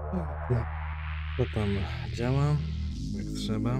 No, to tam działa jak trzeba.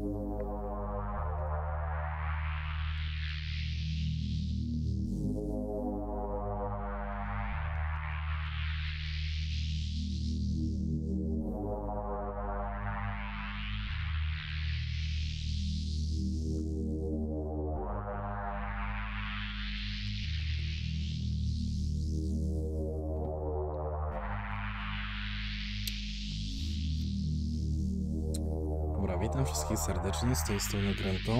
Dobra, witam wszystkich serdecznie, z tej strony Grento.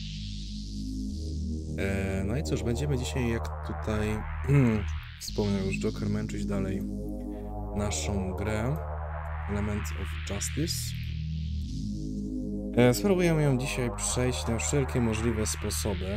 No i cóż, będziemy dzisiaj, jak tutaj wspomniał już Joker, męczyć dalej naszą grę Element of Justice. Spróbujemy ją dzisiaj przejść na wszelkie możliwe sposoby.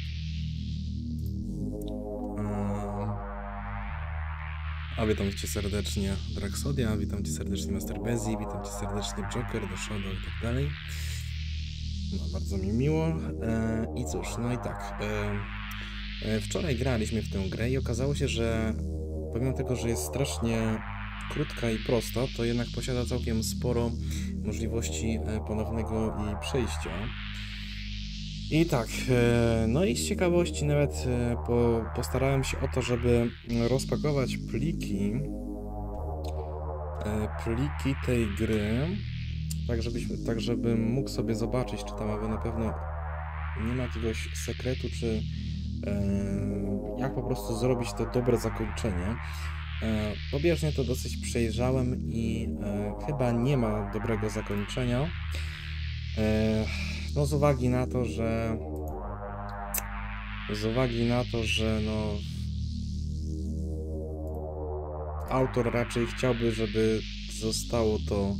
A witam cię serdecznie Draxodia, witam cię serdecznie Master Bezzy, witam cię serdecznie Joker, The Shadow i tak dalej. No, bardzo mi miło. I cóż, no i tak. Wczoraj graliśmy w tę grę i okazało się, że pomimo tego, że jest strasznie krótka i prosta, to jednak posiada całkiem sporo możliwości ponownego jej przejścia. I tak, no i z ciekawości nawet postarałem się o to, żeby rozpakować pliki tej gry, tak żebym mógł sobie zobaczyć, czy tam na pewno nie ma jakiegoś sekretu, czy jak po prostu zrobić to dobre zakończenie. Pobieżnie to dosyć przejrzałem i chyba nie ma dobrego zakończenia. No z uwagi na to, że no autor raczej chciałby, żeby zostało to...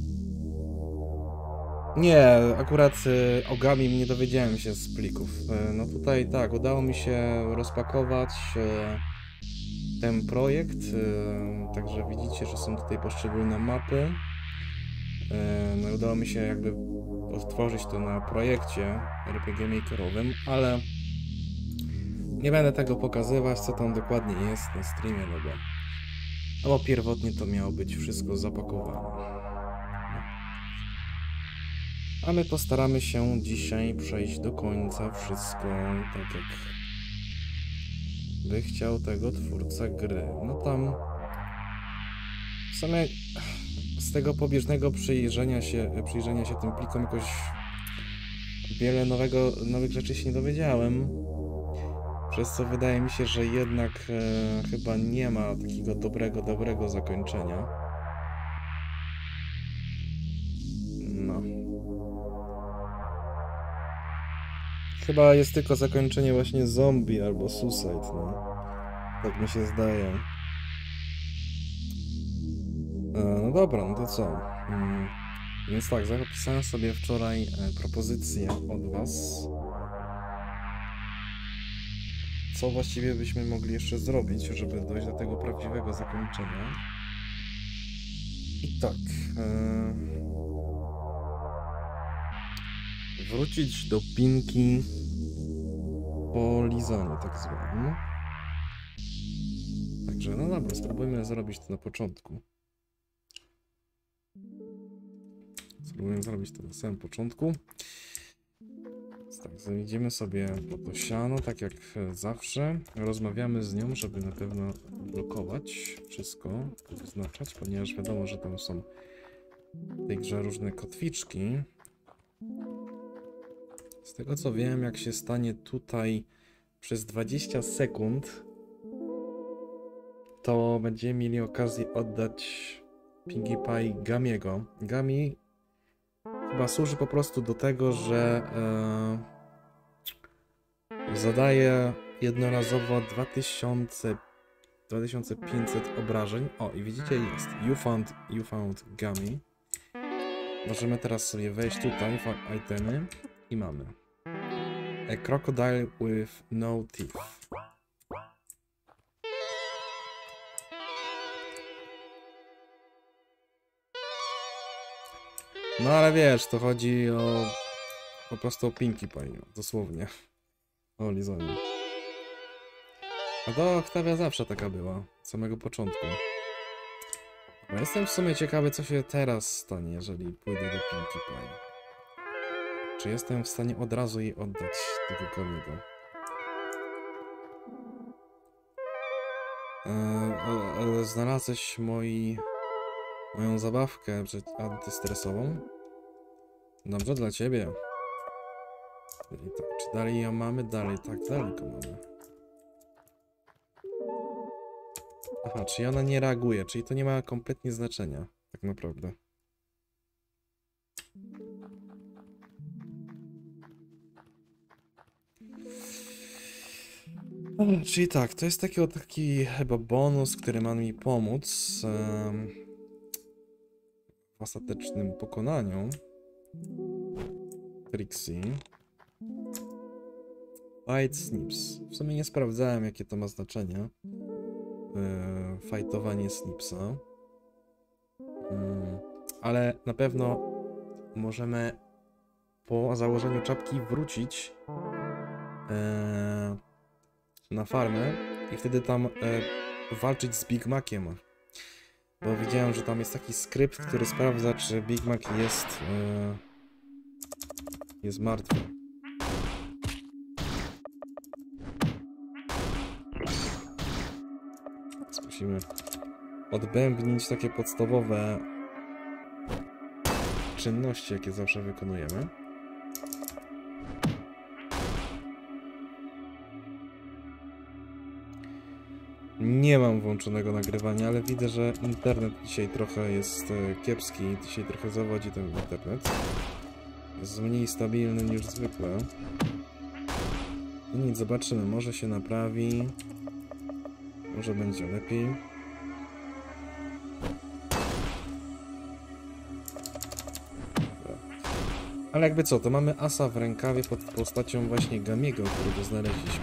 Nie, akurat o Gami nie dowiedziałem się z plików. No tutaj tak, udało mi się rozpakować ten projekt, także widzicie, że są tutaj poszczególne mapy. No i udało mi się jakby odtworzyć to na projekcie RPG Makerowym, ale nie będę tego pokazywać, co tam dokładnie jest na streamie, no bo pierwotnie to miało być wszystko zapakowane. A my postaramy się dzisiaj przejść do końca wszystko tak, jak by chciał tego twórca gry. No tam w sumie z tego pobieżnego przyjrzenia się tym plikom jakoś wiele nowych rzeczy się nie dowiedziałem. Przez co wydaje mi się, że jednak chyba nie ma takiego dobrego zakończenia. No. Chyba jest tylko zakończenie właśnie zombie albo suicide, no. Tak mi się zdaje. No dobra, no to co? Więc tak, zapisałem sobie wczoraj propozycję od was. Co właściwie byśmy mogli jeszcze zrobić, żeby dojść do tego prawdziwego zakończenia. I tak. Wrócić do pinki po lizaniu, tak zwanym. Także, no dobra, spróbujmy zrobić to na początku. Spróbujemy zrobić to na samym początku. Więc tak, zajdziemy sobie po to siano, tak jak zawsze. Rozmawiamy z nią, żeby na pewno blokować wszystko, wyznaczać, ponieważ wiadomo, że tam są w tej grze różne kotwiczki. Z tego co wiem, jak się stanie tutaj przez 20 sekund, to będziemy mieli okazję oddać Pinkie Pie Gamiego. Gami chyba służy po prostu do tego, że zadaje jednorazowo 2500 obrażeń. O, i widzicie, jest. You found Gummy. Możemy teraz sobie wejść tutaj w itemy i mamy a crocodile with no teeth. No ale wiesz, to chodzi po prostu o Pinkie Pie, dosłownie. O lizaniu. A to Octavia zawsze taka była, od samego początku. Bo jestem w sumie ciekawy, co się teraz stanie, jeżeli pójdę do Pinkie Pie. Czy jestem w stanie od razu jej oddać tego Gamiego? Znalazłeś moją zabawkę antystresową? Dobrze dla ciebie. I tak, czy dalej ją mamy? Dalej, tak, daleko mamy. Aha, czyli ona nie reaguje, czyli to nie ma kompletnie znaczenia, tak naprawdę. Czyli tak, to jest taki chyba bonus, który ma mi pomóc w ostatecznym pokonaniu Trixie. Fight Snips. W sumie nie sprawdzałem, jakie to ma znaczenie. Fightowanie Snipsa. Ale na pewno możemy po założeniu czapki wrócić na farmę i wtedy tam walczyć z Big Maciem. Bo widziałem, że tam jest taki skrypt, który sprawdza, czy Big Mac jest martwy. Więc musimy odbębnić takie podstawowe czynności, jakie zawsze wykonujemy. Nie mam włączonego nagrywania, ale widzę, że internet dzisiaj trochę jest kiepski. Dzisiaj trochę zawodzi ten internet. Jest mniej stabilny niż zwykle. I nic, zobaczymy. Może się naprawi. Może będzie lepiej. Dobra. Ale jakby co, to mamy asa w rękawie pod postacią właśnie Gamiego, którego znaleźliśmy.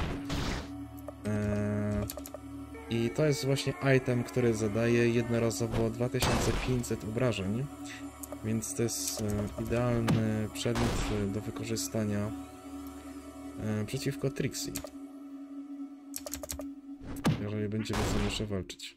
I to jest właśnie item, który zadaje jednorazowo 2500 obrażeń. Więc to jest idealny przedmiot do wykorzystania przeciwko Trixie. Jeżeli będziemy z nią jeszcze walczyć.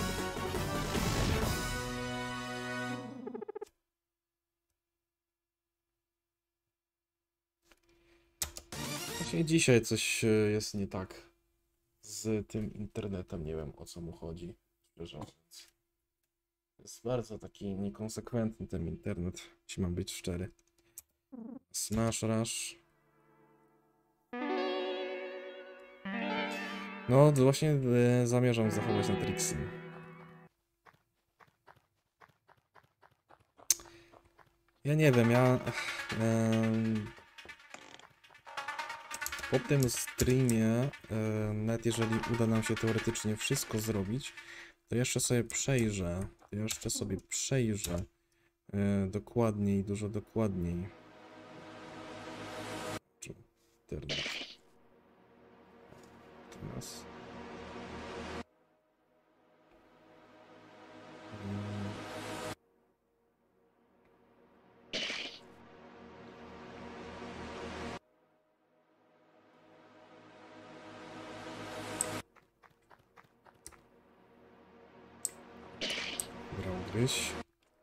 Właśnie dzisiaj coś jest nie tak z tym internetem. Nie wiem, o co mu chodzi, szczerze mówiąc. Jest bardzo taki niekonsekwentny ten internet, jeśli mam być szczery. Smash Rush. No, właśnie zamierzam zachować na Trixie. Ja nie wiem, po tym streamie, nawet jeżeli uda nam się teoretycznie wszystko zrobić, to jeszcze sobie przejrzę dokładniej, dużo dokładniej. Internet. Teraz. Gryź.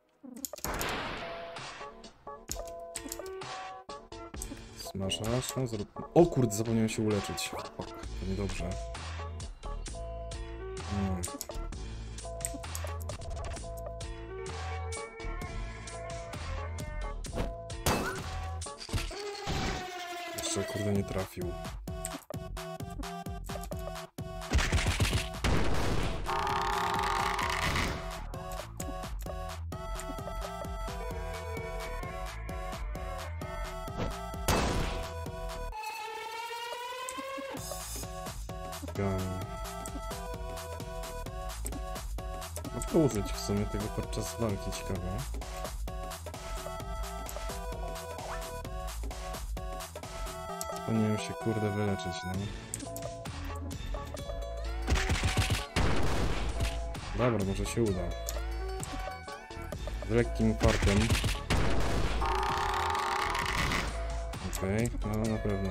Smash Rush, no zrób... O kurde, zapomniałem się uleczyć. O, to niedobrze. Jeszcze kurde nie trafił. Mogę użyć w sumie tego podczas walki, ciekawe. Powinienem się kurde wyleczyć, no. Dobra, może się uda. Z lekkim fartem. Okej, no na pewno.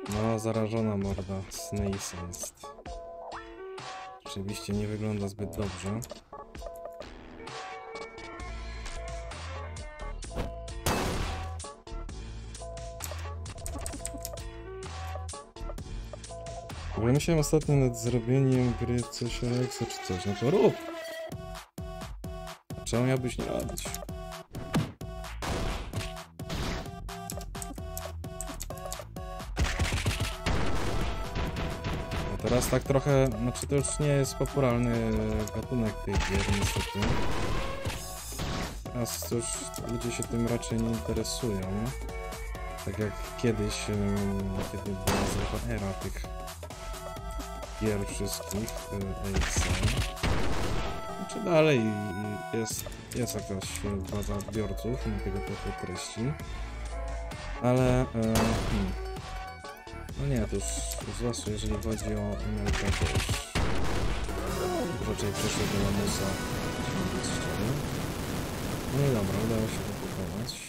No, zarażona morda. Snace jest. Oczywiście nie wygląda zbyt dobrze. W ogóle myślałem ostatnio nad zrobieniem gry coś Alexa czy coś. No to rób! Czemu miałbyś nie robić? No teraz tak trochę, znaczy to już nie jest popularny gatunek tych gier niestety. Teraz już ludzie się tym raczej nie interesują. Tak jak kiedyś, kiedy była złota era tych gier wszystkich Alexa. Czy dalej jest jakaś baza odbiorców na tego typu treści, ale no nie, to już zwłaszcza jeżeli chodzi o MLK, to już raczej przeszło do lamusa. No i dobra, udało się to pokonać.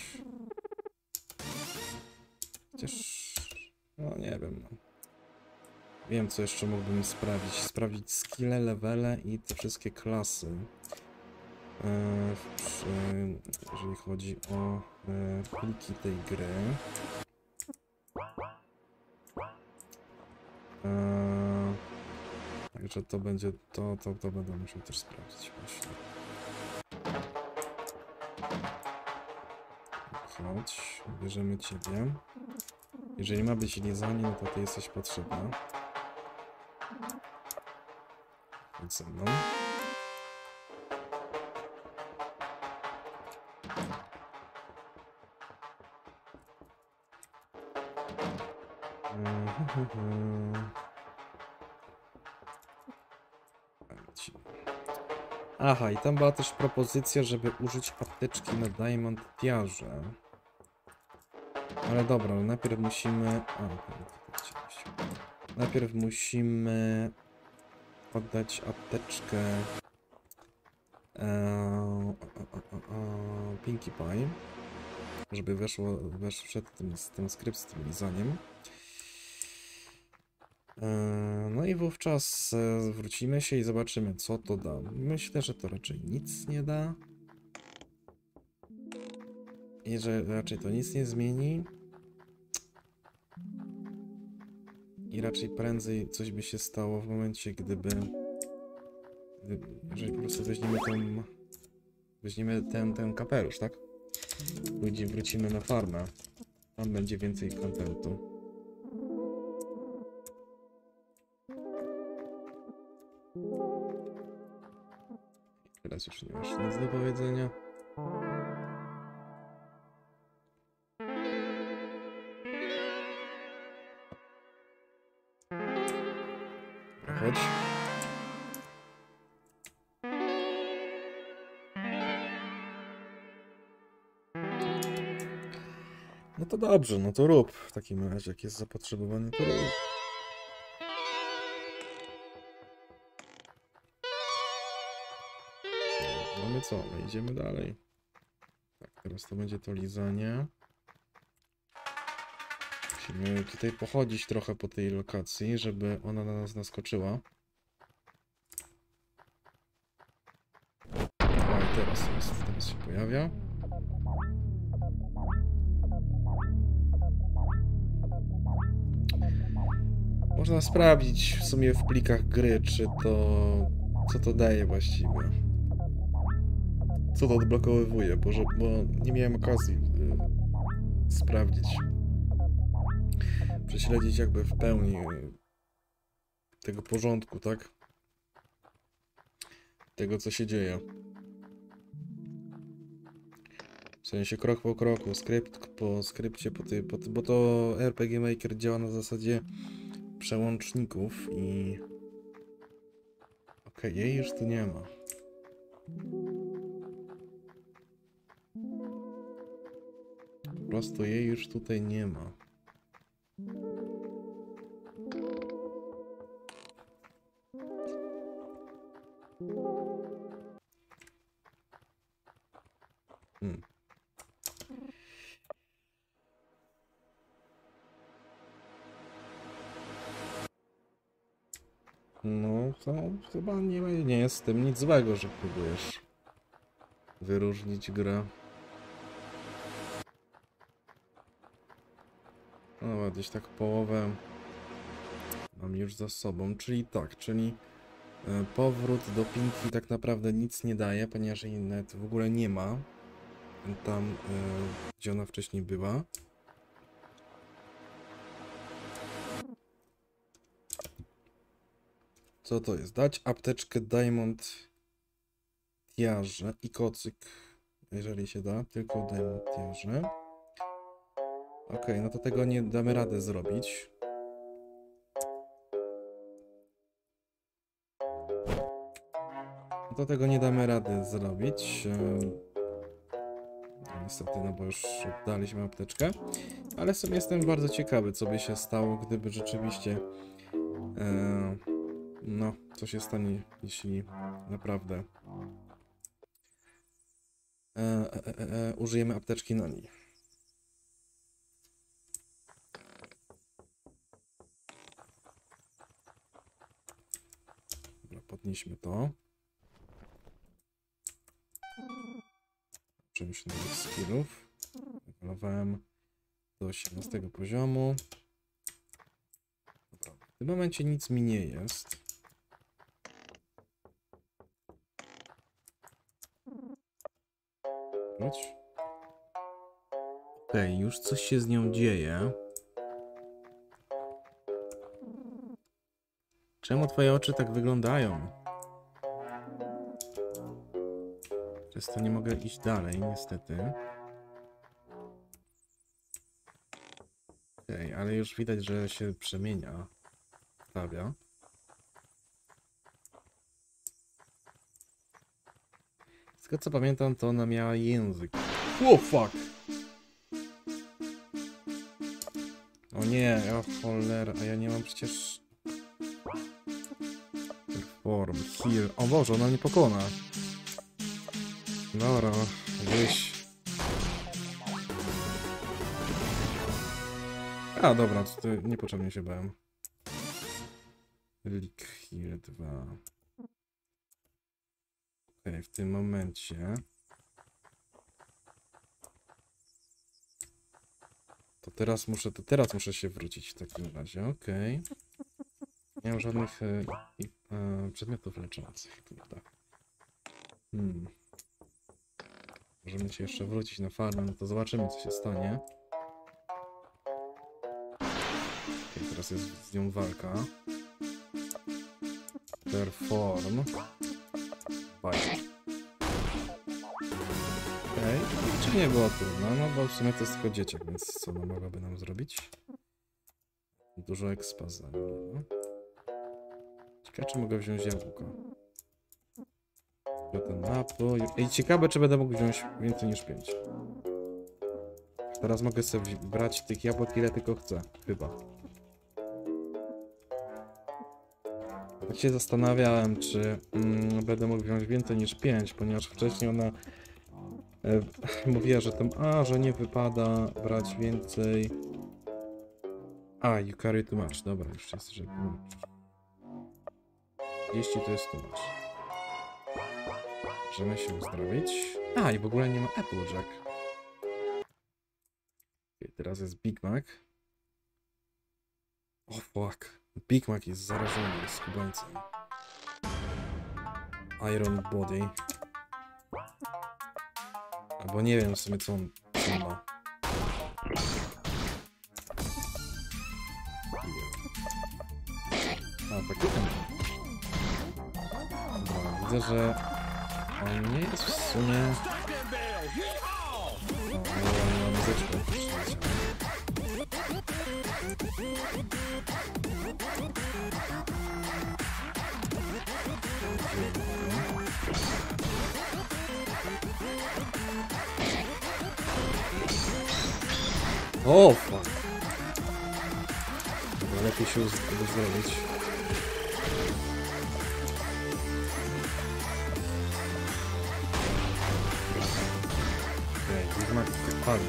Chociaż, no nie wiem, no. Wiem, co jeszcze mógłbym sprawdzić. Sprawdzić skille, levele i te wszystkie klasy. Jeżeli chodzi o pliki tej gry. Także to będzie to będę musiał też sprawdzić właśnie. Chodź, bierzemy ciebie. Jeżeli ma być lizanie, no to ty jesteś potrzebna. Chodź ze mną. Aha, i tam była też propozycja, żeby użyć apteczki na Diamond Tiarze. Ale dobra, ale najpierw musimy... Najpierw musimy oddać apteczkę Pinkie Pie, żeby wszedł ten skrypt z tym lizaniem. No i wówczas wrócimy się i zobaczymy, co to da. Myślę, że to raczej nic nie da. I że raczej to nic nie zmieni. I raczej prędzej coś by się stało w momencie, jeżeli po prostu weźmiemy ten kapelusz, tak? Wrócimy na farmę. Tam będzie więcej kontentu. Teraz już nie masz nic do powiedzenia. Chodź. No to dobrze, no to rób. W takim razie, jak jest zapotrzebowanie, to rób. Mamy co? My idziemy dalej. Tak, teraz to będzie to lizanie. Musimy tutaj pochodzić trochę po tej lokacji, żeby ona na nas naskoczyła. O, i teraz się pojawia. Można sprawdzić w sumie w plikach gry, co to daje właściwie. Co to odblokowuje, bo nie miałem okazji sprawdzić. Prześledzić jakby w pełni tego porządku, tak? Tego, co się dzieje. W sensie krok po kroku, skrypt po skrypcie, bo to RPG Maker działa na zasadzie przełączników i... Okej, jej już tu nie ma. Po prostu jej już tutaj nie ma. Hmm. No, to chyba nie jest w tym nic złego, że próbujesz wyróżnić grę. No, gdzieś tak połowę mam już za sobą, czyli powrót do Pinki tak naprawdę nic nie daje, ponieważ jej nawet w ogóle nie ma tam, gdzie ona wcześniej była. Co to jest? Dać apteczkę Diamond Tiarze i kocyk, jeżeli się da, tylko Diamond Tiarze. Okej, no to tego nie damy rady zrobić. Do tego nie damy rady zrobić. No, niestety, no bo już oddaliśmy apteczkę. Ale sobie jestem bardzo ciekawy, co by się stało, gdyby rzeczywiście no, co się stanie, jeśli naprawdę użyjemy apteczki na niej. Dobra, podnieśmy to. Czymś nowych skillów. Wykonałem do 18 poziomu. Dobra. W tym momencie nic mi nie jest. Okej, już coś się z nią dzieje. Czemu twoje oczy tak wyglądają? Przez to nie mogę iść dalej, niestety. Okej, ale już widać, że się przemienia. Stawia. Z tego co pamiętam, to ona miała język. Oh fuck! O nie, o cholera, a ja nie mam przecież... Form, heal. O Boże, ona mnie pokona. Dobra, gdzieś... A, dobra, to niepotrzebnie się bałem. Leak heal 2. Okej, w tym momencie... To teraz muszę się wrócić w takim razie, okej. Nie mam żadnych przedmiotów leczących, kurde. Możemy się jeszcze wrócić na farmę, no to zobaczymy, co się stanie. Okej, teraz jest z nią walka. Perform. Bite. Okej, czy nie było trudno, no bo w sumie to jest tylko dzieciak, więc co ona mogłaby nam zrobić? Dużo expa za nim. Ciekawe, czy mogę wziąć jabłko. Ten napój. Ej, ciekawe, czy będę mógł wziąć więcej niż 5. Teraz mogę sobie brać tych jabłek, ile tylko chcę. Chyba. Tak się zastanawiałem, czy będę mógł wziąć więcej niż 5, ponieważ wcześniej ona mówiła, że że nie wypada brać więcej. You carry too much. Dobra, już jest, że 30 to jest too much. Możemy się uzdrowić. I w ogóle nie ma Applejack. Okay, teraz jest Big Mac. Fuck. Big Mac jest zarażony skubańcem. Iron Body. Albo nie wiem w sumie co on ma. Taki ten. Dobra, widzę, że on nie jest w sumie... nie mam muzyczkę. O, fuck. Dobra, lepiej się uzdrowić. Okej, Big Mac padł,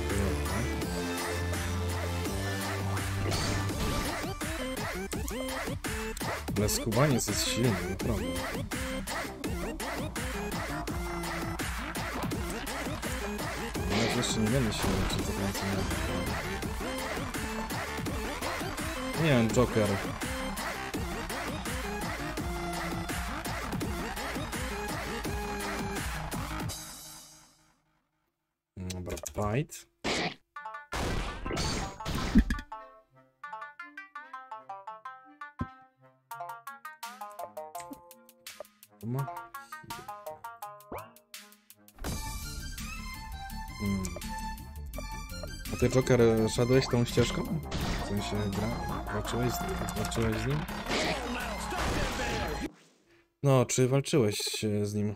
Ale skubaniec jest silny, naprawdę. Ja jeszcze nie będę się leczyć za więcej. Nie wiem, Joker. Dobra, bite. A ty, Joker, szedłeś tą ścieżką? W sensie walczyłeś z nim? No, czy walczyłeś z nim?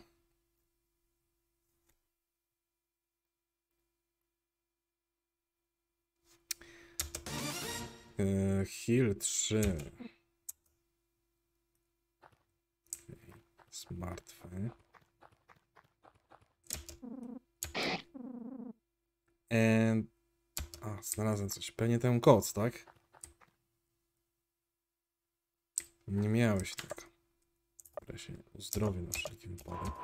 Heal 3. Jest martwy. Znalazłem coś. Pewnie ten koc, tak? Nie miałeś tego. Ja się uzdrowię na wszelki wypadek.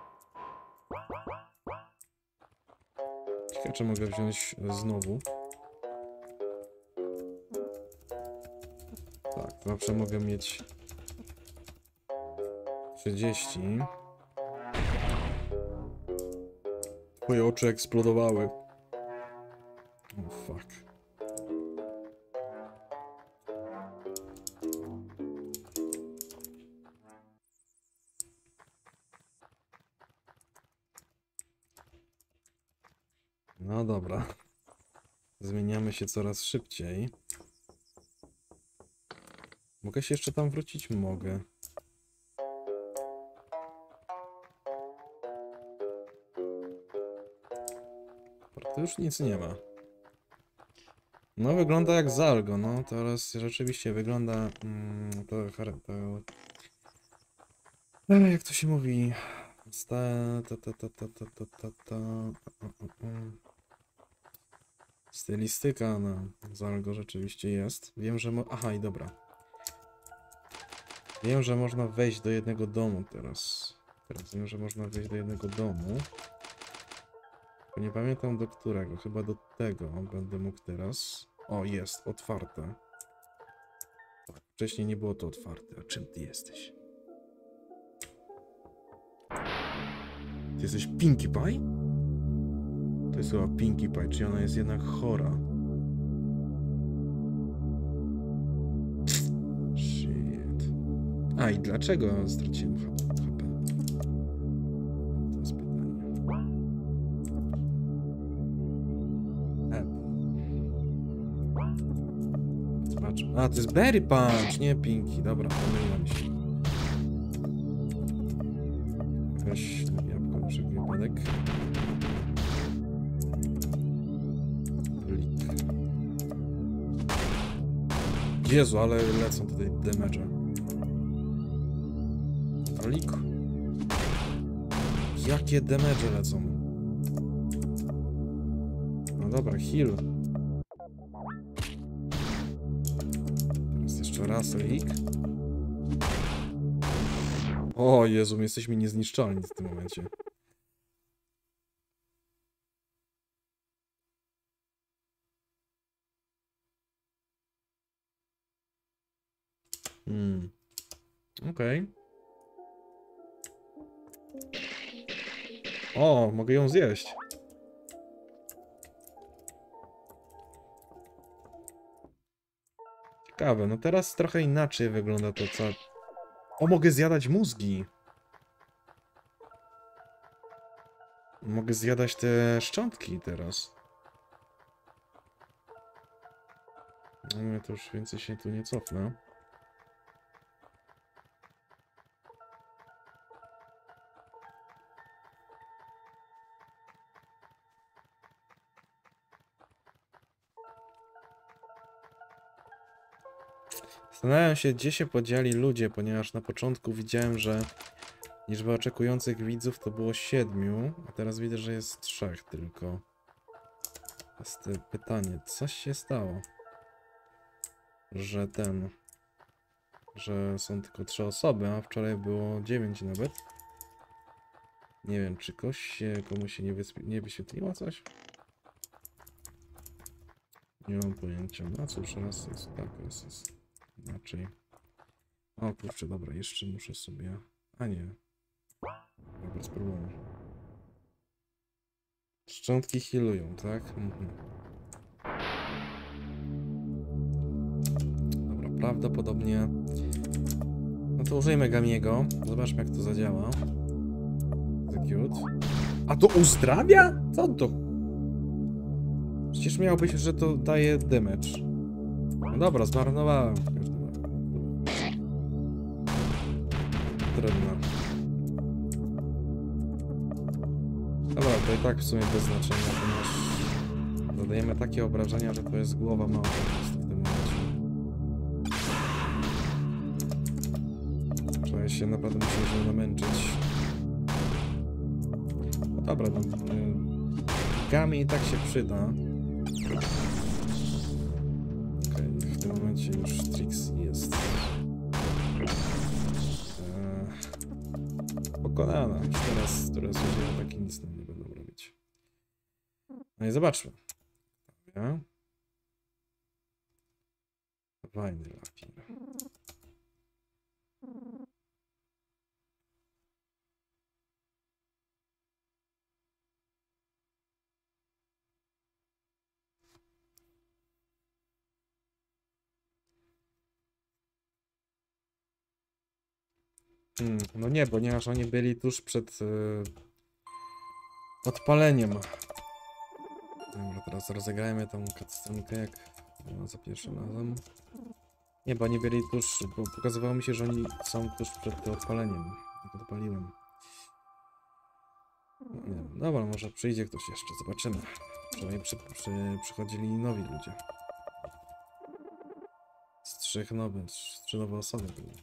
Ciekawe, czy mogę wziąć znowu. Tak, zawsze mogę mieć 30. Twoje oczy eksplodowały. Oh fuck. No dobra. Zmieniamy się coraz szybciej. Mogę się jeszcze tam wrócić? Mogę. To już nic nie ma. No wygląda jak Zalgo, no teraz rzeczywiście wygląda jak to się mówi? Stylistyka na Zalgo rzeczywiście jest. Wiem, że aha, i dobra. Wiem, że można wejść do jednego domu teraz. Wiem, że można wejść do jednego domu. Tylko nie pamiętam do którego. Chyba do tego będę mógł teraz. O, jest, otwarte. Tak, wcześniej nie było to otwarte. A czym ty jesteś? Ty jesteś Pinkie Pie? To jest chyba Pinkie Pie, czy ona jest jednak chora? Shit. A i dlaczego straciłem HP? To jest pytanie. Zobaczmy. A, to jest Berry Punch, nie Pinkie. Dobra, pomyliłem się. Weź jabłko na wszelki wypadek. Jezu, ale lecą tutaj damage'e. Lik. Jakie damage'e lecą? No dobra, heal. Teraz jeszcze raz lik. O Jezu, my jesteśmy niezniszczalni w tym momencie. Okej. O, mogę ją zjeść. Ciekawe, no teraz trochę inaczej wygląda to, co... O, mogę zjadać mózgi. Mogę zjadać te szczątki teraz. No, to już więcej się tu nie cofnę. Zastanawiam się, gdzie się podzieli ludzie, ponieważ na początku widziałem, że liczba oczekujących widzów to było 7, a teraz widzę, że jest 3 tylko. Jest pytanie, coś się stało, że ten... że są tylko 3 osoby, a wczoraj było 9 nawet. Nie wiem, czy komuś się nie wyświetliło coś? Nie mam pojęcia. No cóż, raz jest tak, raz jest inaczej. O kurczę, dobra, jeszcze muszę sobie... A nie. Dobra, spróbujmy. Szczątki healują, tak? Mhm. Dobra, prawdopodobnie... No to użyjmy Gamiego. Zobaczmy, jak to zadziała. Execute. A to uzdrawia? Co to? Przecież miało być, że to daje damage. No dobra, zmarnowałem w każdym razie. Trudno. Dobra, to i tak w sumie bez znaczenia, ponieważ zadajemy takie obrażenia, że to jest głowa mała po prostu w tym momencie. Trzeba się naprawdę musieć namęczyć. No dobra, no, Gami i tak się przyda. Okej, w tym momencie już Trix jest pokonana. Teraz już takie nic nam nie będą robić. No i zobaczmy. Dobra. Fajny lapir. No nie, ponieważ oni byli tuż przed odpaleniem. Dobra, teraz rozegrajmy tą cutscenkę jak za pierwszym razem. Nie, bo oni byli tuż, bo pokazywało mi się, że oni są tuż przed odpaleniem. Jak odpaliłem. No, nie wiem. Dobra, może przyjdzie ktoś jeszcze, zobaczymy. Przynajmniej przychodzili nowi ludzie. Z 3 nowe osoby były.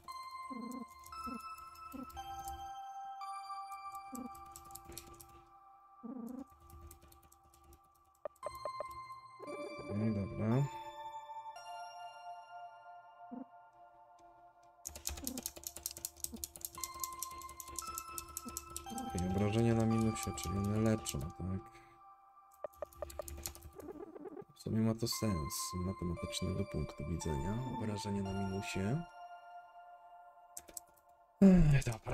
No dobra. Okay, obrażenia na minusie, czyli one leczą, tak? W sumie ma to sens z matematycznego punktu widzenia. Obrażenie na minusie. Dobra.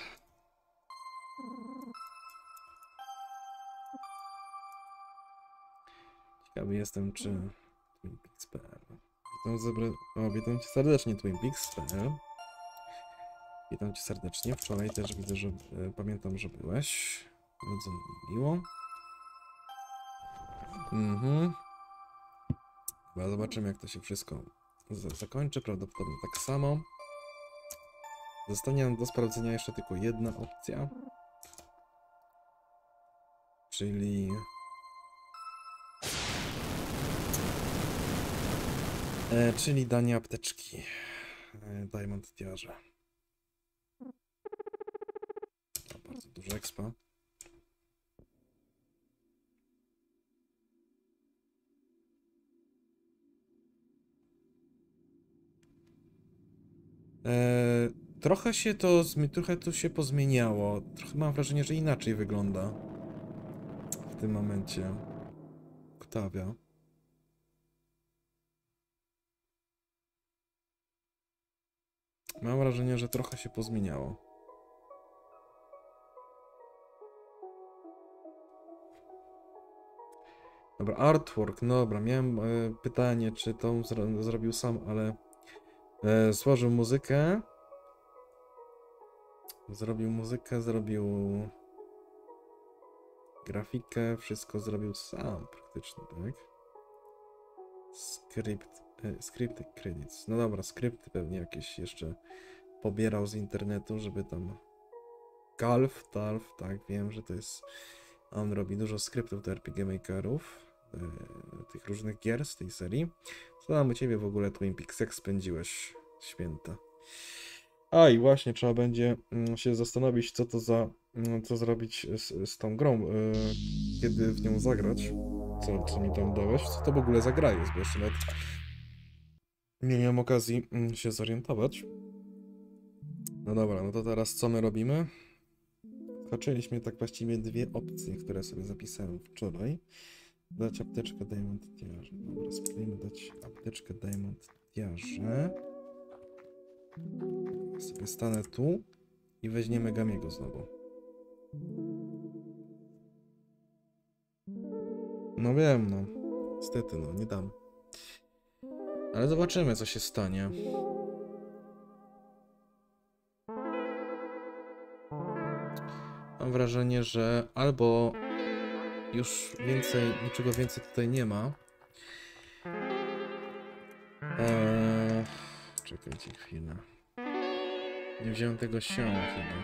Ciekawy jestem, czy Twin Peaks.pl. Witam cię serdecznie, Twin Peaks.pl. Witam cię serdecznie. Wczoraj też widzę, że pamiętam, że byłeś. Bardzo mi miło. Chyba zobaczymy, jak to się wszystko zakończy. Prawdopodobnie tak samo. Zostanie nam do sprawdzenia jeszcze tylko jedna opcja. Czyli danie apteczki. Diamond Tiarze. Bardzo dużo expa. Trochę to się pozmieniało. Trochę mam wrażenie, że inaczej wygląda w tym momencie Octavia. Mam wrażenie, że trochę się pozmieniało. Dobra, artwork, no dobra, miałem pytanie, czy to zrobił sam, ale złożył muzykę. Zrobił grafikę, wszystko zrobił sam praktycznie, tak? Script credits. No dobra, skrypty pewnie jakieś jeszcze pobierał z internetu, żeby tam... Talf, tak, wiem, że to jest... On robi dużo skryptów do RPG Makerów, tych różnych gier z tej serii. Co tam u ciebie w ogóle, Twin Peaks, jak spędziłeś święta? A i właśnie trzeba będzie się zastanowić, co zrobić z tą grą, kiedy w nią zagrać. Co mi tam dałeś? Co to w ogóle za gra jest, bo jeszcze nawet nie miałem okazji się zorientować. No dobra, no to teraz co my robimy? Zaczęliśmy tak właściwie dwie opcje, które sobie zapisałem wczoraj. Dać apteczkę Diamond Tiarze. Dobra, spróbujmy dać apteczkę Diamond Tiarze. Sobie stanę tu i weźmiemy Gamiego znowu. No wiem, no. Niestety, no, nie dam. Ale zobaczymy, co się stanie. Mam wrażenie, że albo już niczego więcej tutaj nie ma. Czekajcie chwilę. Nie wziąłem tego sioła chyba.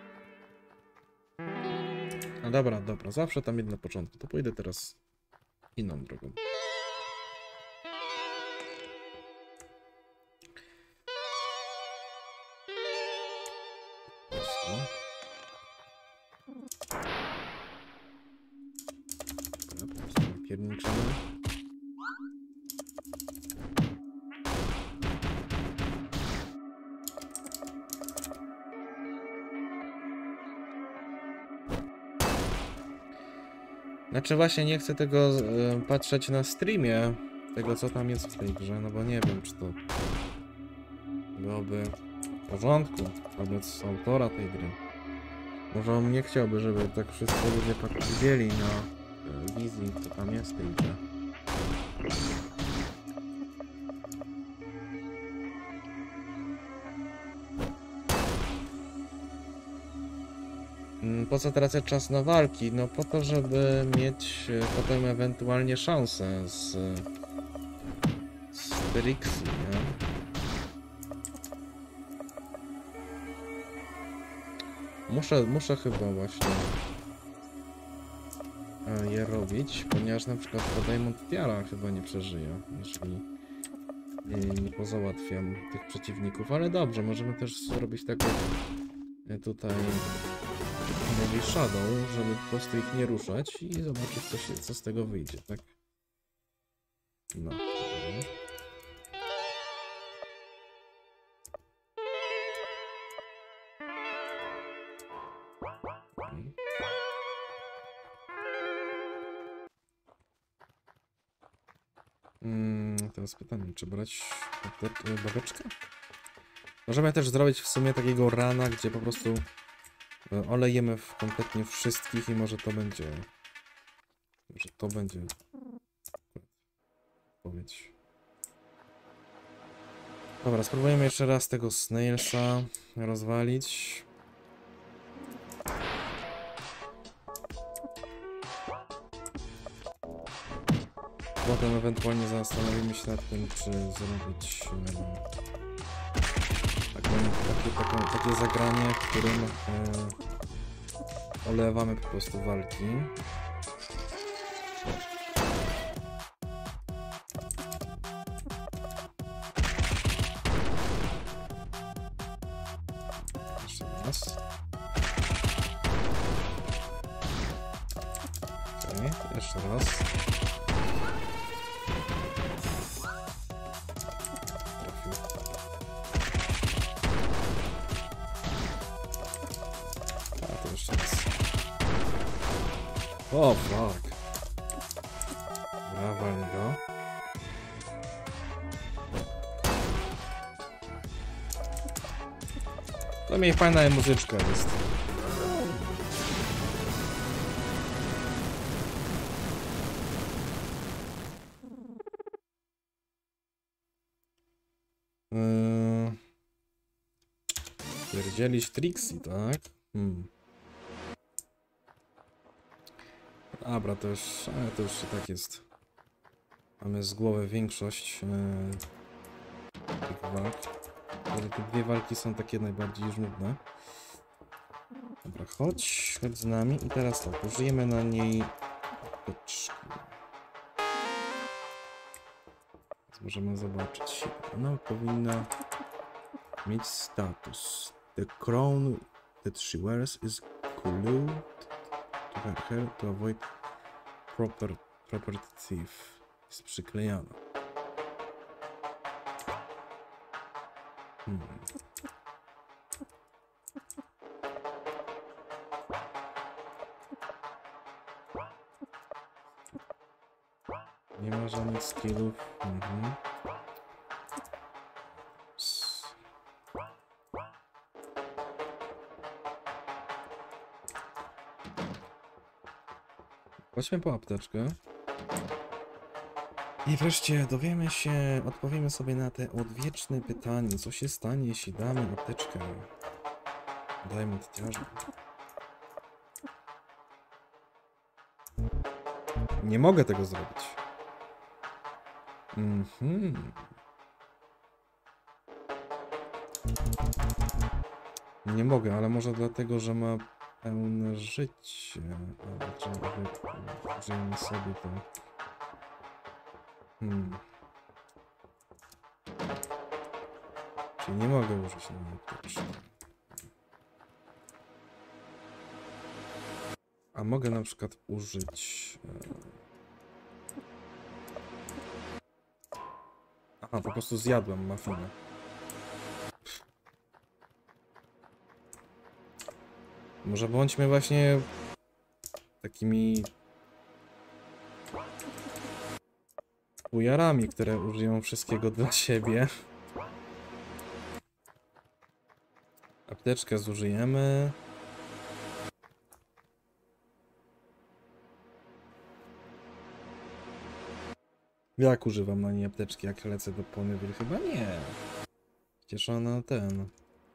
No dobra, zawsze tam jedno na początku. To pójdę teraz inną drogą. Pierniczymy. Znaczy właśnie nie chcę tego patrzeć na streamie, tego co tam jest w tej grze, no bo nie wiem, czy to byłoby w porządku wobec autora tej gry. Może on nie chciałby, żeby tak wszyscy ludzie widzieli na wizji, co tam jest w tej grze. Po co tracę czas na walki? No po to, żeby mieć potem ewentualnie szansę z Trixie, nie? Muszę chyba właśnie je robić, ponieważ na przykład po Diamond Tiara chyba nie przeżyję, jeżeli nie pozałatwiam tych przeciwników, ale dobrze, możemy też zrobić tak jak tutaj mówi Shadow, żeby po prostu ich nie ruszać i zobaczyć co z tego wyjdzie, tak? No. Teraz pytanie, czy brać babeczkę? Możemy też zrobić w sumie takiego rana, gdzie po prostu olejemy kompletnie wszystkich i może to będzie odpowiedź. Dobra, spróbujemy jeszcze raz tego Snailsa rozwalić. Potem ewentualnie zastanowimy się nad tym, czy zrobić takie zagranie, w którym olewamy po prostu walki. Jeszcze raz. Okay, jeszcze raz. O, fuck. Brawa, go. To mi fajna muzyczka jest. Pierdzielić Trixie, tak? Dobra, to już tak jest. Mamy z głowy większość tych walk. Ale te dwie walki są takie najbardziej żmudne. Dobra, chodź z nami i teraz tak, użyjemy na niej apteczki. Możemy zobaczyć. Ona powinna mieć status. The crown that she wears is glued to her hair to avoid property thief. Jest przyklejana. Nie ma żadnych skillów. Mhm. Chodźmy po apteczkę. I wreszcie dowiemy się, odpowiemy sobie na te odwieczne pytanie, co się stanie, jeśli damy apteczkę Diamond-tiarza. Nie mogę tego zrobić. Nie mogę, ale może dlatego, że ma pełne życie. Użyjemy sobie to. Czyli nie mogę użyć na apteczki. A mogę na przykład użyć... Aha, po prostu zjadłem muffinę. Może bądźmy właśnie takimi ujarami, które użyją wszystkiego dla siebie. Apteczkę zużyjemy. Jak używam na niej apteczki, jak lecę do Ponyville? Chyba nie. Przecież ona ten...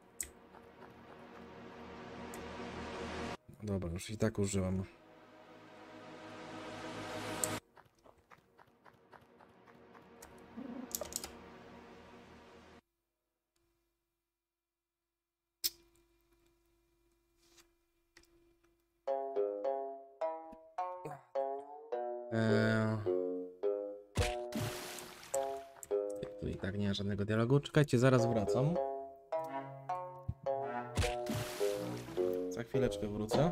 Dobra, już i tak użyłam. Tu i tak nie ma żadnego dialogu. Czekajcie, zaraz wracam. Za chwileczkę wrócę.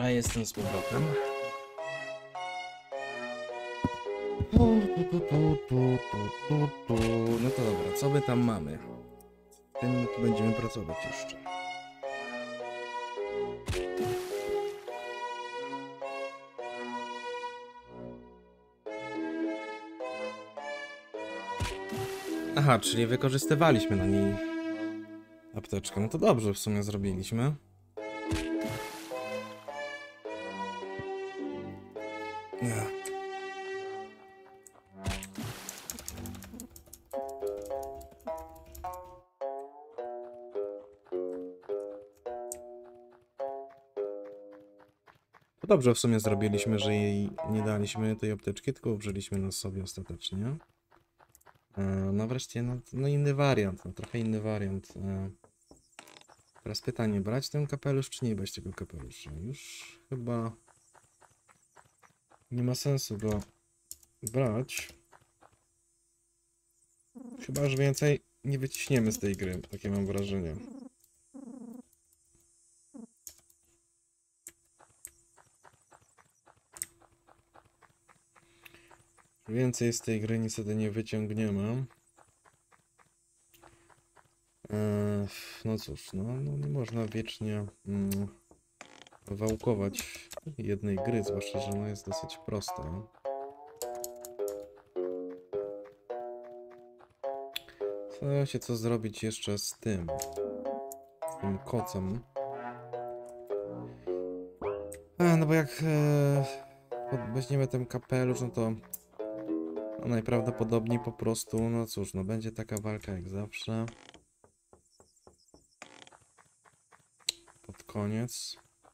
A jestem z powrotem. No to dobra, co my tam mamy? Tym tu będziemy pracować jeszcze. Aha, czyli wykorzystywaliśmy na niej apteczkę. No to dobrze w sumie zrobiliśmy. To dobrze w sumie zrobiliśmy, że jej nie daliśmy tej apteczki, tylko użyliśmy na sobie ostatecznie. No wreszcie, no inny wariant, no trochę inny wariant. Teraz pytanie, brać ten kapelusz, czy nie brać tego kapelusza? Już chyba nie ma sensu go brać. Chyba, że więcej nie wyciśniemy z tej gry, takie mam wrażenie. Więcej z tej gry niestety nie wyciągniemy. No cóż, no nie można wiecznie wałkować jednej gry, zwłaszcza, że ona jest dosyć prosta. Zastanawiam się, co zrobić jeszcze z tym kocem. No bo jak weźmiemy ten kapelusz, no to najprawdopodobniej po prostu, no cóż, no będzie taka walka jak zawsze. Pod koniec.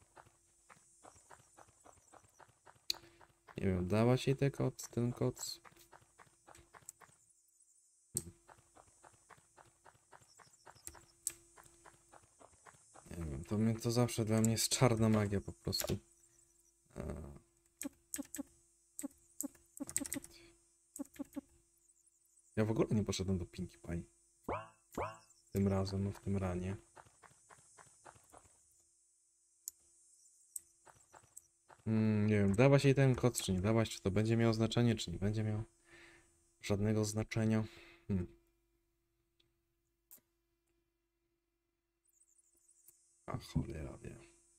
Nie wiem, dawać jej ten koc? Nie wiem, to zawsze dla mnie jest czarna magia po prostu. Ja w ogóle nie poszedłem do Pinkie Pie. Tym razem, no w tym ranie. Nie wiem, dawać jej ten kod, czy nie dawać, czy to będzie miało znaczenie, czy nie będzie miało żadnego znaczenia. A cholera wie.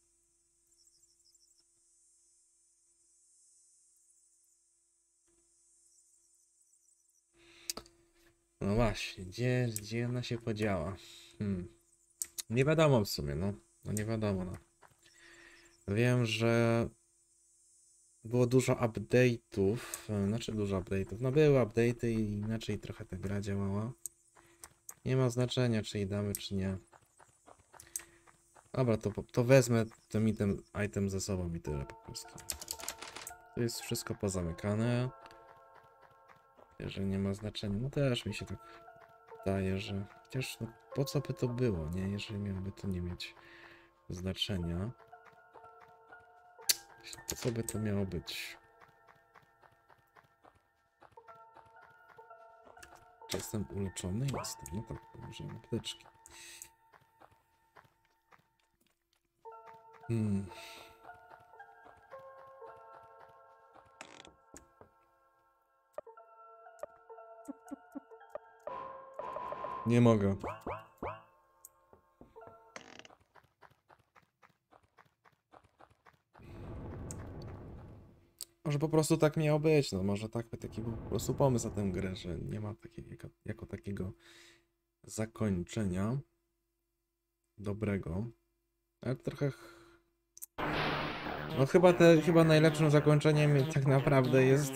No właśnie, gdzie ona się podziała? Nie wiadomo w sumie, no nie wiadomo, no. Wiem, że było dużo update'ów, znaczy dużo update'ów, no były update'y i inaczej trochę ta gra działała. Nie ma znaczenia, czy jej damy, czy nie. Dobra, to wezmę ten item ze sobą i tyle po prostu. To jest wszystko pozamykane. Jeżeli nie ma znaczenia, no też mi się tak wydaje, że chociaż no, po co by to było, nie? Jeżeli miałoby to nie mieć znaczenia. Po co by to miało być? Czy jestem uleczony? Jestem. No tak, położyłem apteczki. Nie mogę. Może po prostu tak miało być, no może taki był po prostu pomysł na tę grę, że nie ma jako takiego zakończenia dobrego. Ale trochę... No chyba najlepszym zakończeniem tak naprawdę jest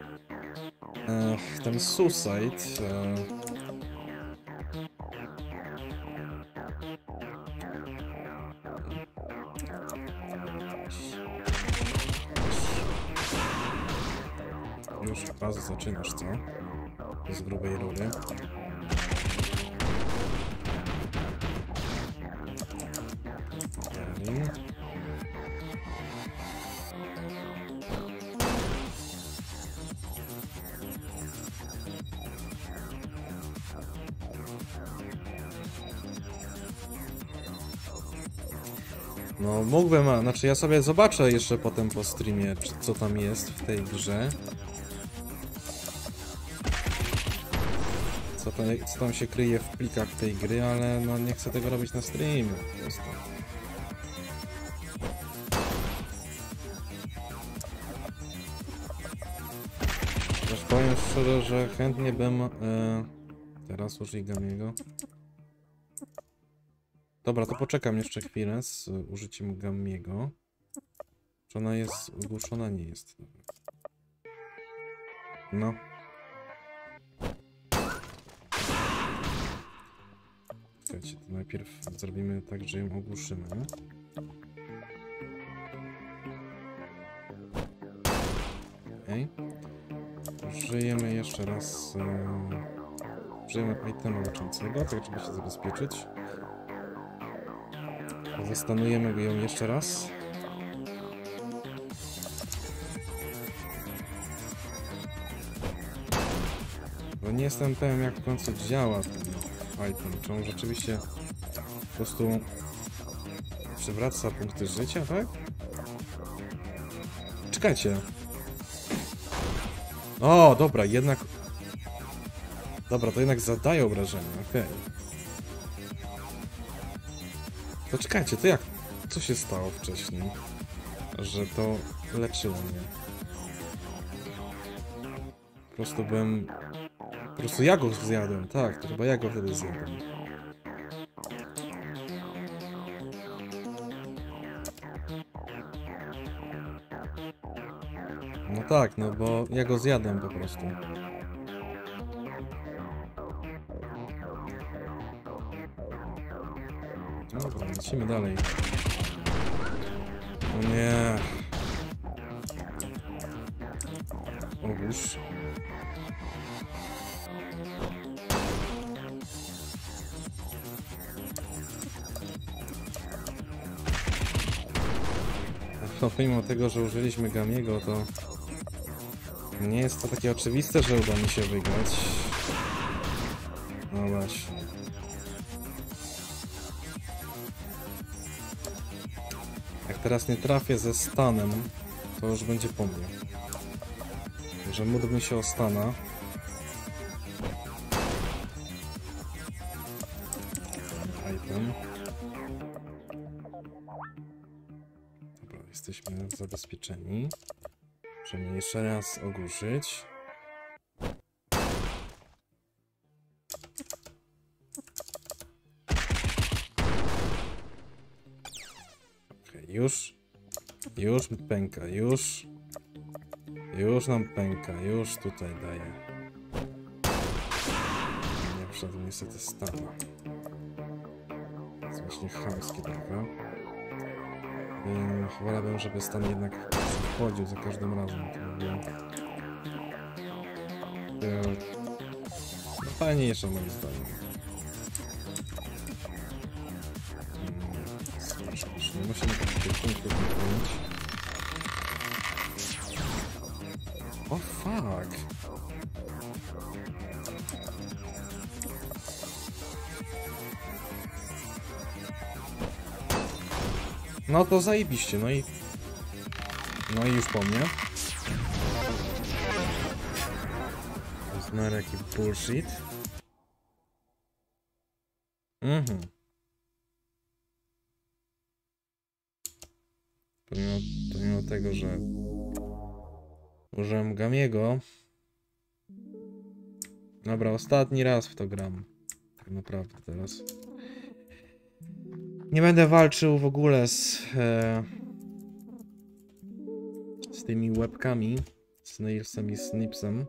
ten Suicide. Już raz zaczynasz, co? Z grubej rury. No mógłbym, znaczy ja sobie zobaczę jeszcze potem po streamie, co tam jest w tej grze. Co tam się kryje w plikach tej gry, ale no nie chcę tego robić na streamie po prostu. Też powiem szczerze, że chętnie bym... teraz użyj Gamiego. Dobra, to poczekam jeszcze chwilę z użyciem Gamiego. Czy ona jest ogłuszona? Nie jest. No. Słuchajcie, to najpierw zrobimy tak, że ją ogłuszymy. Okej. Użyjemy jeszcze raz... użyjemy itema leczącego, tak żeby się zabezpieczyć. Zastanujemy ją jeszcze raz. Bo nie jestem pewien, jak w końcu działa ten item. Czy on rzeczywiście po prostu przywraca punkty życia, tak? Czekajcie. O, dobra, jednak... Dobra, to jednak zadaje obrażenia, okej. To czekajcie, to jak... Co się stało wcześniej? Że to leczyło mnie. Po prostu byłem... Po prostu ja go zjadłem, tak, to chyba ja go wtedy zjadłem. No tak, no bo ja go zjadłem po prostu. Dobra, lecimy dalej. O nie. Ogłusz. No, pomimo tego, że użyliśmy Gamiego, to nie jest to takie oczywiste, że uda mi się wygrać. No właśnie. Jak teraz nie trafię ze stanem, to już będzie po mnie. Także módlmy się o stana. Item. Dobra, jesteśmy zabezpieczeni. Możemy jeszcze raz ogłuszyć. Już pęka, już nam pęka, już tutaj daje. Nie wszedł niestety stan. To jest właśnie chamskie trochę. Wolałbym, żeby stan jednak wchodził za każdym razem. To by było... No, fajniejsze moim zdaniem. Nie musimy takich punktów wypełnić. O fuck! No to zajebiście, no i już po mnie. Znary jaki bullshit. Pomimo tego, że użyłem Gamiego. Dobra, ostatni raz w to gram. Tak naprawdę teraz. Nie będę walczył w ogóle z tymi łebkami. Z Nailsem i Snipsem.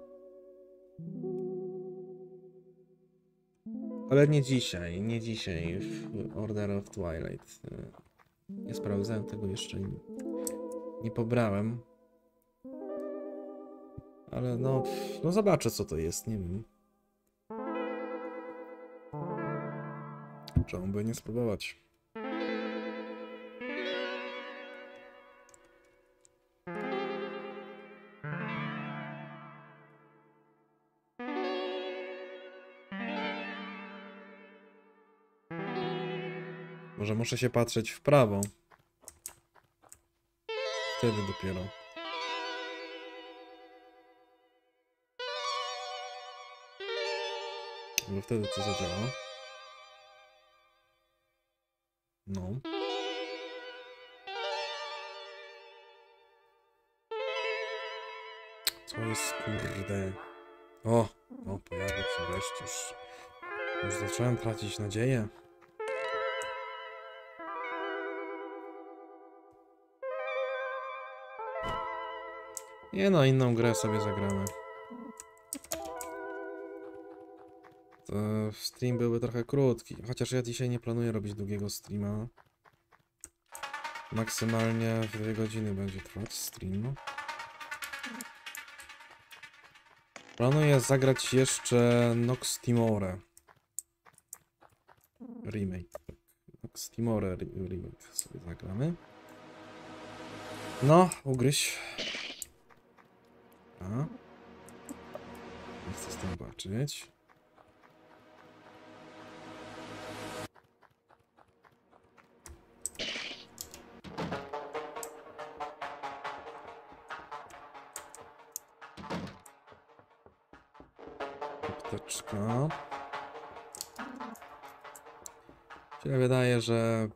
Ale nie dzisiaj w Order of Twilight. Nie sprawdzałem tego jeszcze, nie pobrałem. Ale no zobaczę co to jest, nie wiem. Czemu by nie spróbować? Może muszę się patrzeć w prawo. wtedy dopiero. Bo wtedy to zadziała. No. Co jest, kurde? O, pojawił się wreszcie. Już zacząłem tracić nadzieję. Nie no, inną grę sobie zagramy. To stream byłby trochę krótki, chociaż ja dzisiaj nie planuję robić długiego streama. Maksymalnie w 2 godziny będzie trwać stream. Planuję zagrać jeszcze Nox Timore. Remake. Nox Timore remake sobie zagramy. No, ugryź. A. Nie chcę z tym zobaczyć. Apteczka. Się wydaje, że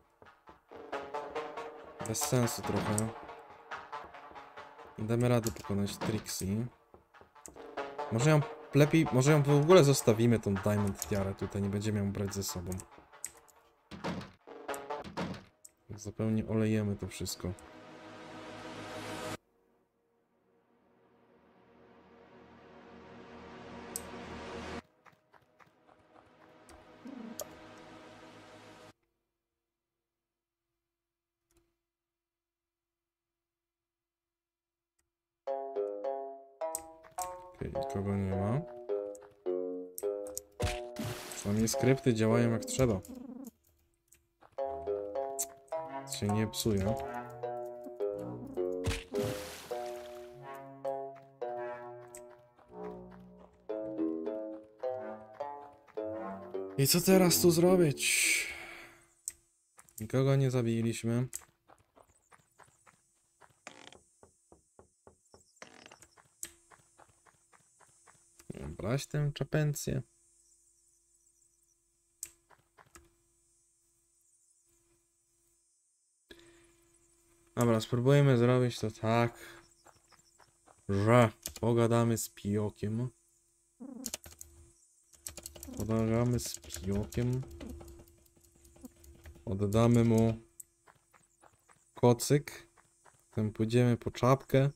bez sensu trochę. Damy radę pokonać Trixie. Może ją lepiej, może ją w ogóle zostawimy, tą Diamond Tiarę tutaj, nie będziemy ją brać ze sobą. Zupełnie olejemy to wszystko. Okej, nikogo nie ma. Przynajmniej skrypty działają jak trzeba. Się nie psuje. I co teraz tu zrobić? Nikogo nie zabiliśmy. Nie wiem, brać tę czapencję. Dobra, spróbujemy zrobić to tak, że pogadamy z Piokiem. Pogadamy z Piokiem. Oddamy mu kocyk. Potem pójdziemy po czapkę.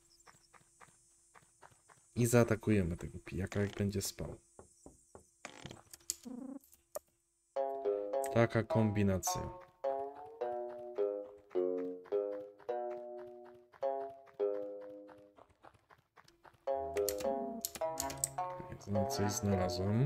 I zaatakujemy tego pijaka, jak będzie spał. Taka kombinacja. Znowu coś znalazłem.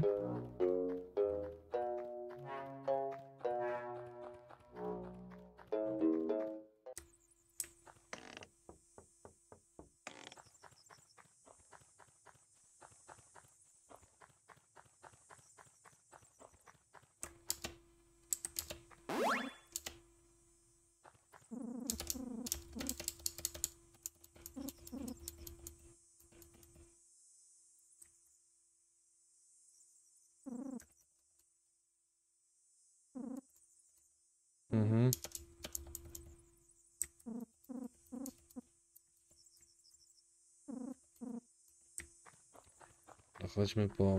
Mhm. To chodźmy po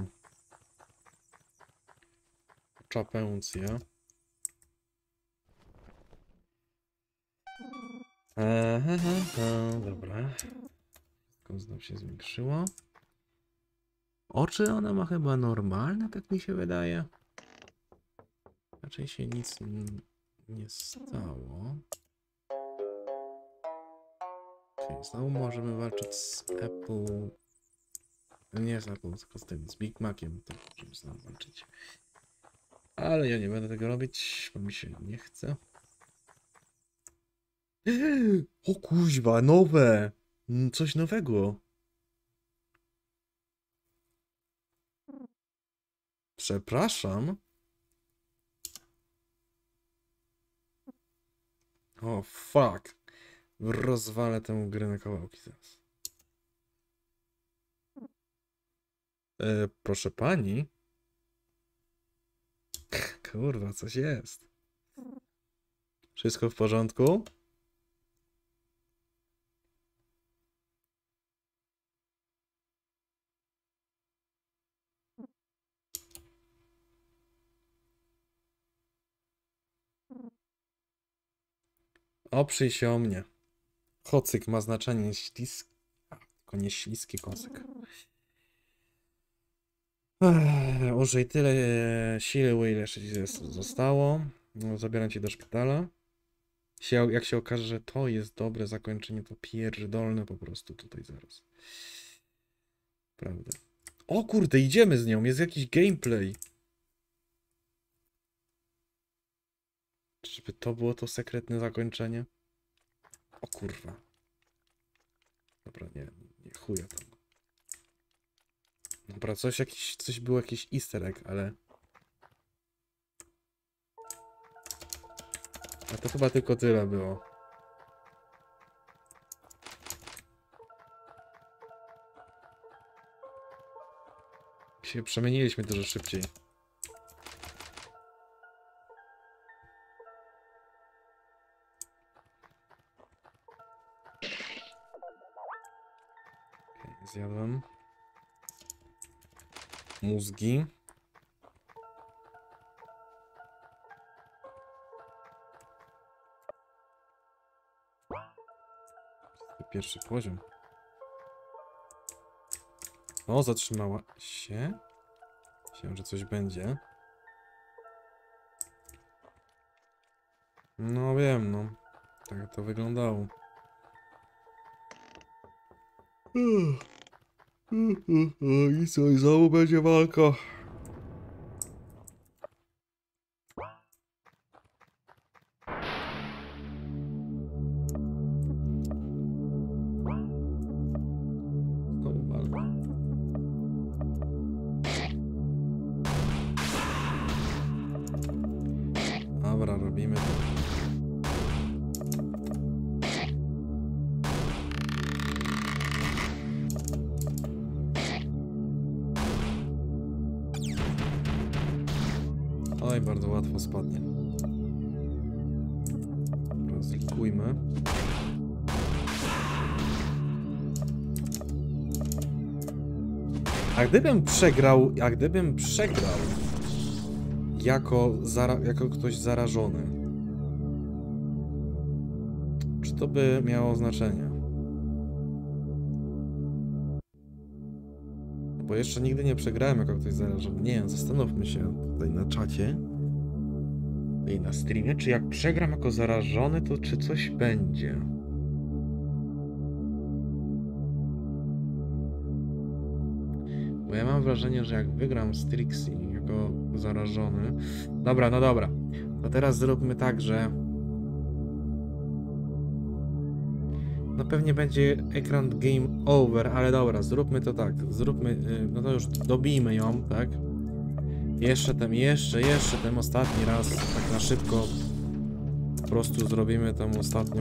czapencję. Dobra. Wszystko znów się zwiększyło. Oczy ona ma chyba normalne, tak mi się wydaje. Raczej się nic nie stało. Czyli znowu możemy walczyć z Apple. Nie z Apple, tylko z tym, z Big Maciem. To możemy znowu walczyć. Ale ja nie będę tego robić, bo mi się nie chce. O kuźwa, nowe! Coś nowego. Przepraszam. O fuck. rozwalę tę grę na kawałki zaraz. Proszę pani. Kurwa, coś jest. Wszystko w porządku? Oprzyj się o mnie. Kocyk ma znaczenie śliski. Tylko nie śliski kocyk. Użyj tyle siły, ile jeszcze ci zostało. No, zabieram cię do szpitala. Jak się okaże, że to jest dobre zakończenie, to pierdolne po prostu tutaj zaraz. Prawda. O kurde, idziemy z nią. Jest jakiś gameplay. Czyżby to było to sekretne zakończenie? O kurwa. Dobra, nie chuja tam. Dobra, coś było jakiś easter egg, ale... A to chyba tylko tyle było. Się przemieniliśmy dużo szybciej. Okay, zjadłem. Mózgi. Pierwszy poziom. O, zatrzymała się. Myślałem, że coś będzie. No wiem, no. Tak to wyglądało. I co, i znowu będzie walka. Znowu walka. Dobra, robimy to. Oj, bardzo łatwo spadnie. Rozlikujmy. A gdybym przegrał jako ktoś zarażony, czy to by miało znaczenie? Bo jeszcze nigdy nie przegrałem jako ktoś zarażony. Nie wiem, zastanówmy się tutaj na czacie i na streamie, czy jak przegram jako zarażony, to czy coś będzie? Bo ja mam wrażenie, że jak wygram z Trixie jako zarażony... Dobra, no dobra. To teraz zróbmy tak, że... No pewnie będzie ekran game over, ale dobra, zróbmy to tak. Zróbmy, no to już dobijmy ją, tak? Jeszcze ten ostatni raz, tak na szybko. Po prostu zrobimy tą ostatnią.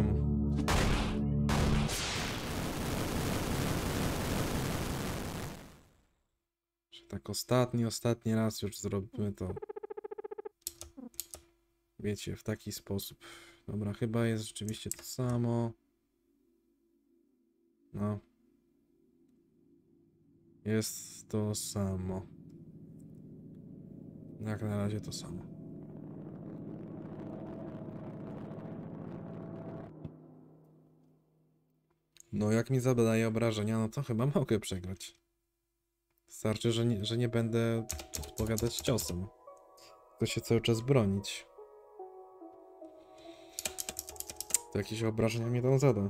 Tak ostatni raz już zrobimy to. Wiecie, w taki sposób. Dobra, chyba jest rzeczywiście to samo. No. Jest to samo. Jak na razie to samo. No, jak mi zadaje obrażenia, no to chyba mogę przegrać. Wystarczy, że nie będę odpowiadać ciosem. To się cały czas bronić. To jakieś obrażenia mnie tam zada.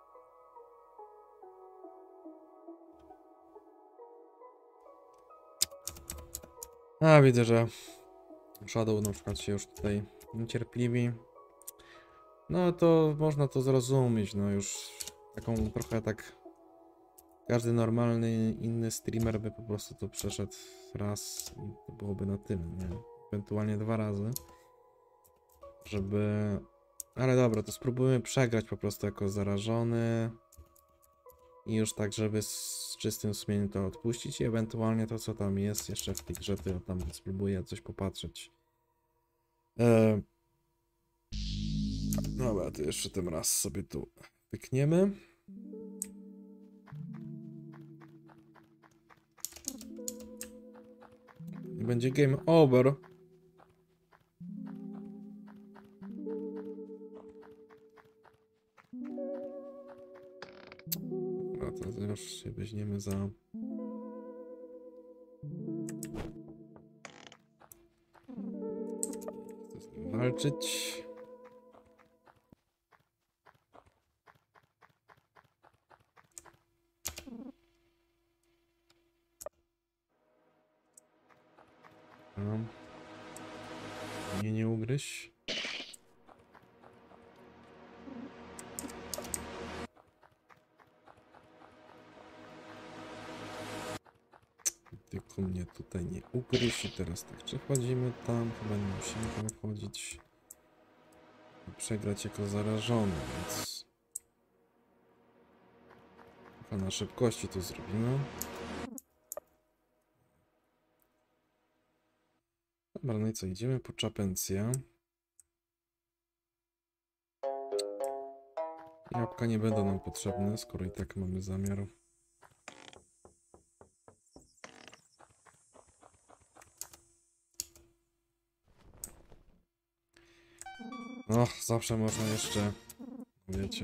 A, widzę, że Shadow na przykład się już tutaj niecierpliwi. No to można to zrozumieć, no już taką trochę tak... Każdy normalny inny streamer by po prostu to przeszedł raz i to byłoby na tyle, nie? Ewentualnie 2 razy. Żeby Ale dobra, to spróbujmy przegrać po prostu jako zarażony. I już tak, żeby z czystym sumieniem to odpuścić i ewentualnie to, co tam jest jeszcze w tej grze, to ja tam spróbuję coś popatrzeć. Dobra, to jeszcze tym raz sobie tu pykniemy. I będzie game over. Dobra, to już się weźmiemy za... Chcę z nim walczyć. Mnie nie ugryź. Tylko mnie tutaj nie ugryź i teraz tak przechodzimy tam, chyba nie musimy tam wchodzić. Przegrać jako zarażony, więc... Chyba na szybkości to zrobimy. Dobra, no i co, idziemy po czapencję. Jabłka nie będą nam potrzebne, skoro i tak mamy zamiar. Och, zawsze można jeszcze, wiecie,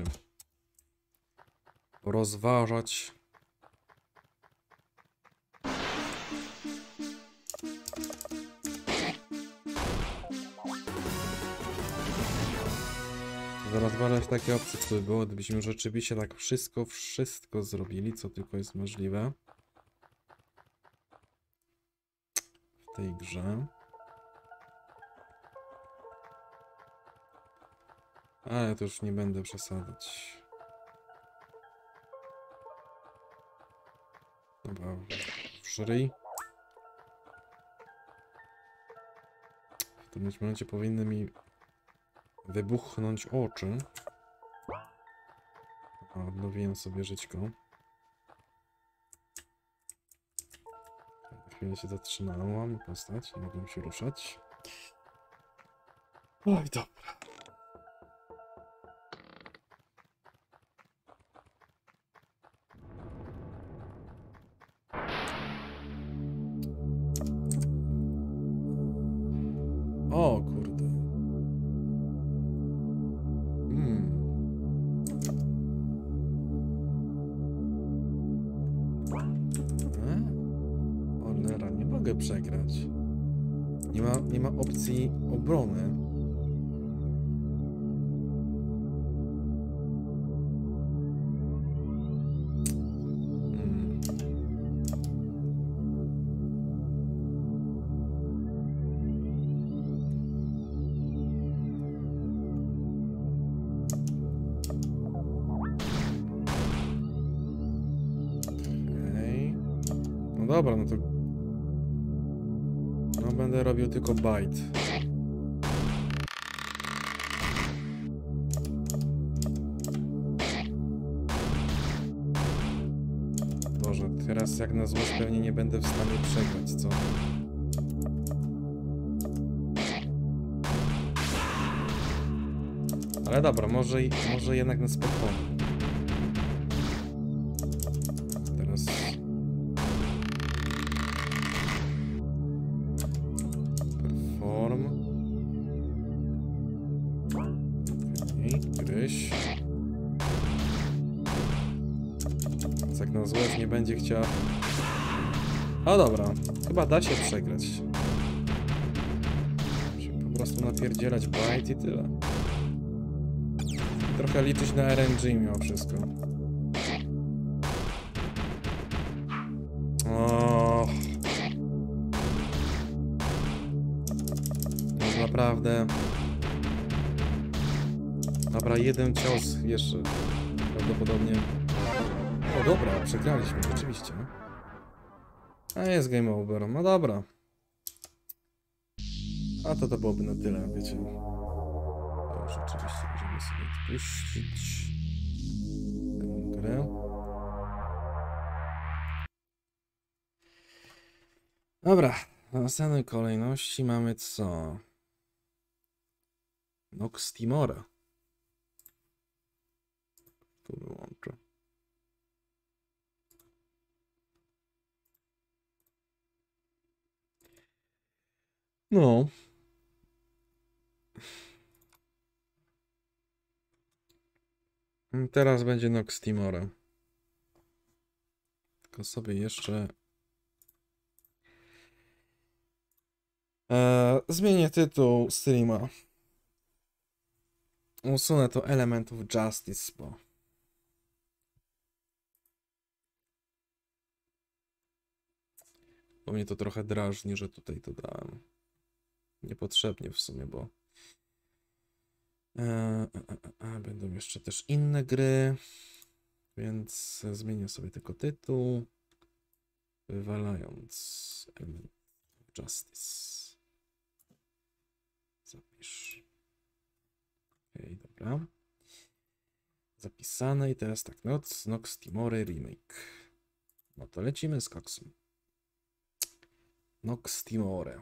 rozważać. Rozważać takie opcje, które było, gdybyśmy rzeczywiście tak wszystko zrobili, co tylko jest możliwe w tej grze. Ale to już nie będę przesadzać. Dobra, żryj. W tym momencie powinny mi wybuchnąć oczy. Odnowiłem sobie żyćko. Na chwilę się zatrzymałam postać, nie mogłem się ruszać. Oj, dobra. O kurde. Ornera, nie mogę przegrać. Nie ma opcji obrony. No dobra, no to... No będę robił tylko bite. Boże, teraz jak na złość pewnie nie będę w stanie przegrać, co? Ale dobra, może jednak na spokojnie. Teraz... Perform. Okej, gryź. Więc jak na złość nie będzie chciał... A dobra, chyba da się przegrać. Musimy po prostu napierdzielać bite i tyle. Trochę liczyć na RNG mimo wszystko. O, no naprawdę. Dobra, jeden cios jeszcze. Prawdopodobnie. O dobra, przegraliśmy, rzeczywiście. A jest game over, no dobra. A to byłoby na tyle, wiecie. rzeczywiście możemy sobie odpuścić tę grę. Dobra, w następnej kolejności mamy co? Nox Timora. Tu wyłączę. No. Teraz będzie Nox Timora. Tylko sobie jeszcze zmienię tytuł streama. Usunę to Element of Justice, bo mnie to trochę drażni, że tutaj to dałem. Niepotrzebnie w sumie, bo będą jeszcze też inne gry, więc zmienię sobie tylko tytuł, wywalając Element of Justice. Zapisz. Okej, dobra. Zapisane i teraz tak, Nox Timora remake. No to lecimy z koksem. Nox Timora.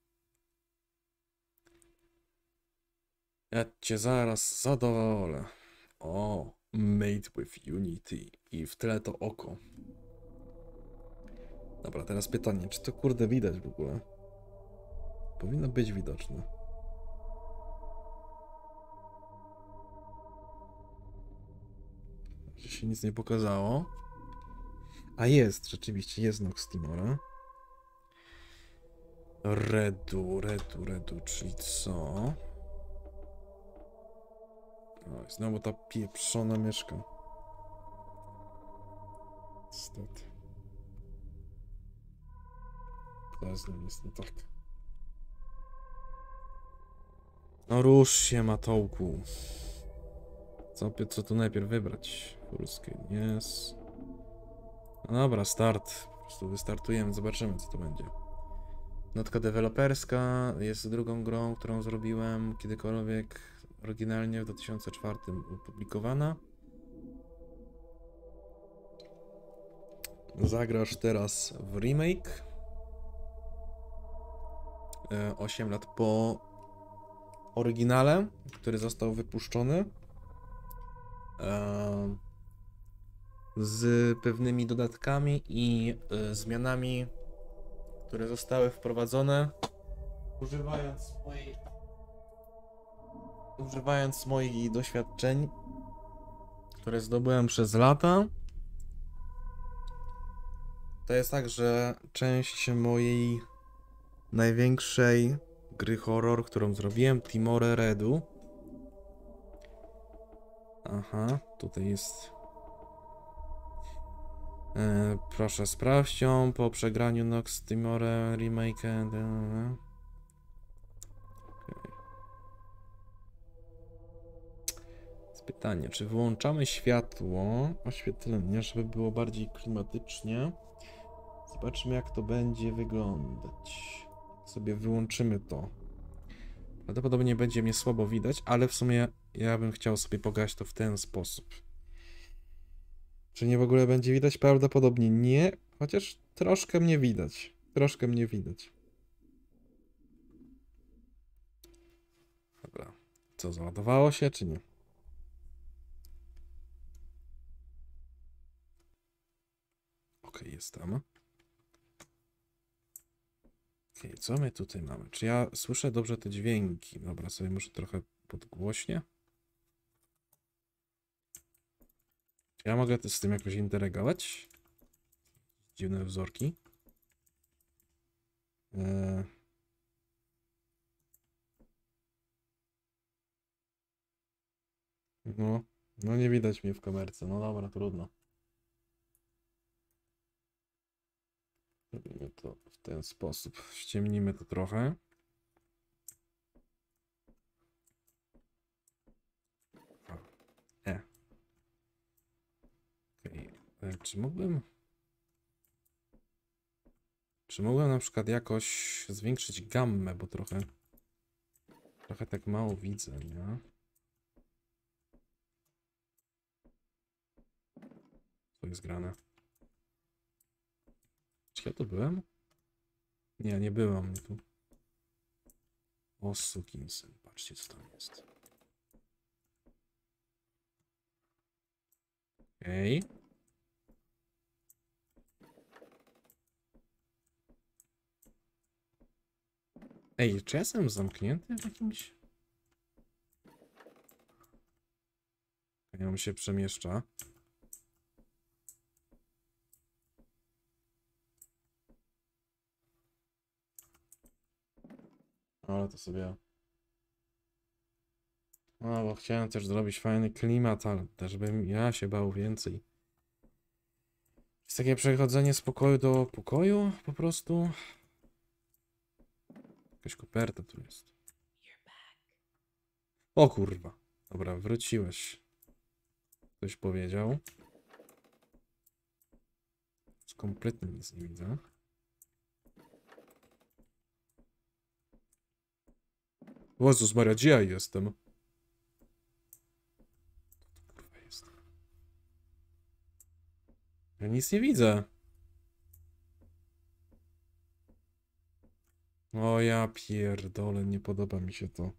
Ja cię zaraz zadowolę. O, made with Unity. I w tle to oko. Dobra, teraz pytanie, czy to kurde widać w ogóle? Powinno być widoczne. Że się nic nie pokazało. A jest, rzeczywiście, jest Nox Timora. Redu, czyli co? O, znowu ta pieprzona myszka. Niestety. To z nim jest nie tak. No rusz się, Matołku. Co tu najpierw wybrać? Full screen, yes. No dobra, start. Po prostu wystartujemy, zobaczymy co to będzie. Notka deweloperska jest drugą grą, którą zrobiłem kiedykolwiek oryginalnie w 2004 opublikowana. Zagrasz teraz w remake. 8 lat po oryginale, który został wypuszczony. Z pewnymi dodatkami i zmianami, które zostały wprowadzone, używając moich doświadczeń, które zdobyłem przez lata. To jest tak, że część mojej największej gry horror, którą zrobiłem, Timora Redu. Aha, tutaj jest. Proszę sprawdź ją po przegraniu Nox Timora remake. Okay. Pytanie, czy wyłączamy światło, oświetlenie, żeby było bardziej klimatycznie? Zobaczmy, jak to będzie wyglądać. Sobie wyłączymy to. Prawdopodobnie będzie mnie słabo widać, ale w sumie ja bym chciał sobie pograć to w ten sposób. Czy nie w ogóle będzie widać? Prawdopodobnie nie, chociaż troszkę mnie widać. Troszkę mnie widać. Dobra. Co, załadowało się, czy nie? Okej, jest tam. Okej, co my tutaj mamy? Czy ja słyszę dobrze te dźwięki? Dobra, sobie muszę trochę podgłośnie. Czy ja mogę z tym jakoś interagować? Dziwne wzorki. No nie widać mnie w kamerce. No dobra, trudno. Robimy to w ten sposób. Ściemnimy to trochę. Okay. Czy mógłbym na przykład jakoś zwiększyć gammę, bo trochę tak mało widzę, nie? jest grane? Czy ja tu byłem? Nie, nie byłam. Nie tu. O, sukinsyn. Patrzcie, co tam jest. Okej. Ej, czy ja jestem zamknięty w jakimś... Ja on się przemieszcza. Ale to sobie... No, bo chciałem też zrobić fajny klimat, ale też bym ja się bał więcej. Jest takie przechodzenie z pokoju do pokoju, po prostu. Jakaś koperta tu jest. O kurwa. Dobra, wróciłeś. Ktoś powiedział. Kompletnie nic nie widzę. O Jezus Maria, gdzie ja jestem? Kurwa jest. Ja nic nie widzę. O ja pierdolę, nie podoba mi się to.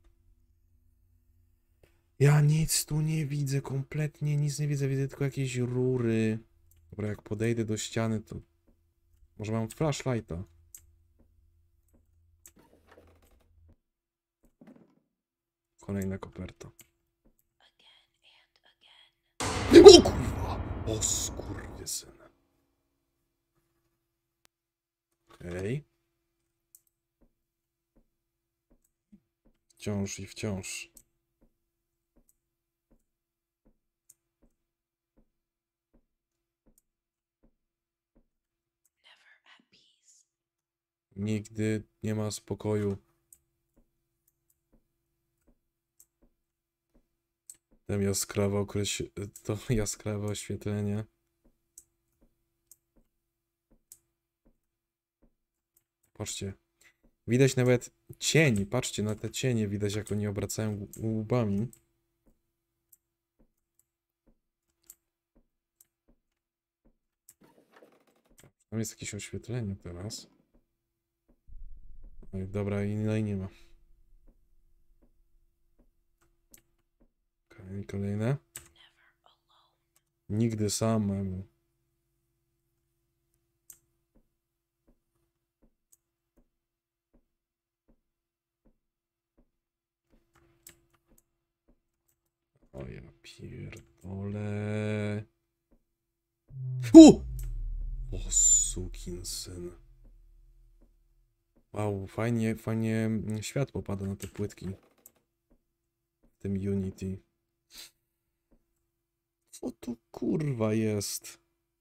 Ja nic tu nie widzę, kompletnie nic nie widzę, widzę tylko jakieś rury. Dobra, jak podejdę do ściany, to... Może mam flashlighta. Kolejna koperta. O kurwa! O skurwysyn. Okej. Wciąż i wciąż. Nigdy nie ma spokoju. To jaskrawe oświetlenie. Patrzcie. Widać nawet cień. Patrzcie na te cienie. Widać, jak oni obracają łbami. Tam jest jakieś oświetlenie teraz. No i dobra, innej nie ma. Kolejne. Nigdy samemu. O ja pierdolę. O sukinsyn. Wow, fajnie, fajnie światło pada na te płytki. W tym Unity. Co to kurwa jest?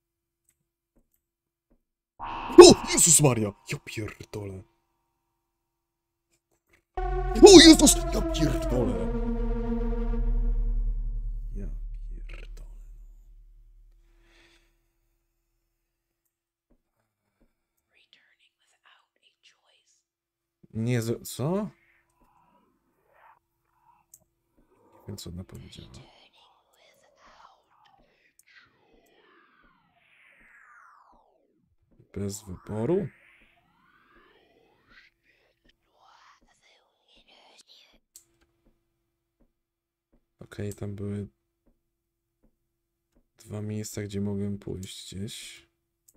O! Jezus Maria! Ja pierdolę. O Jezus! Ja pierdolę. Ja pierdolę. Nie, co? Nie wiem, co ona powiedziała. Bez wyboru? Okej, tam były dwa miejsca, gdzie mogłem pójść gdzieś.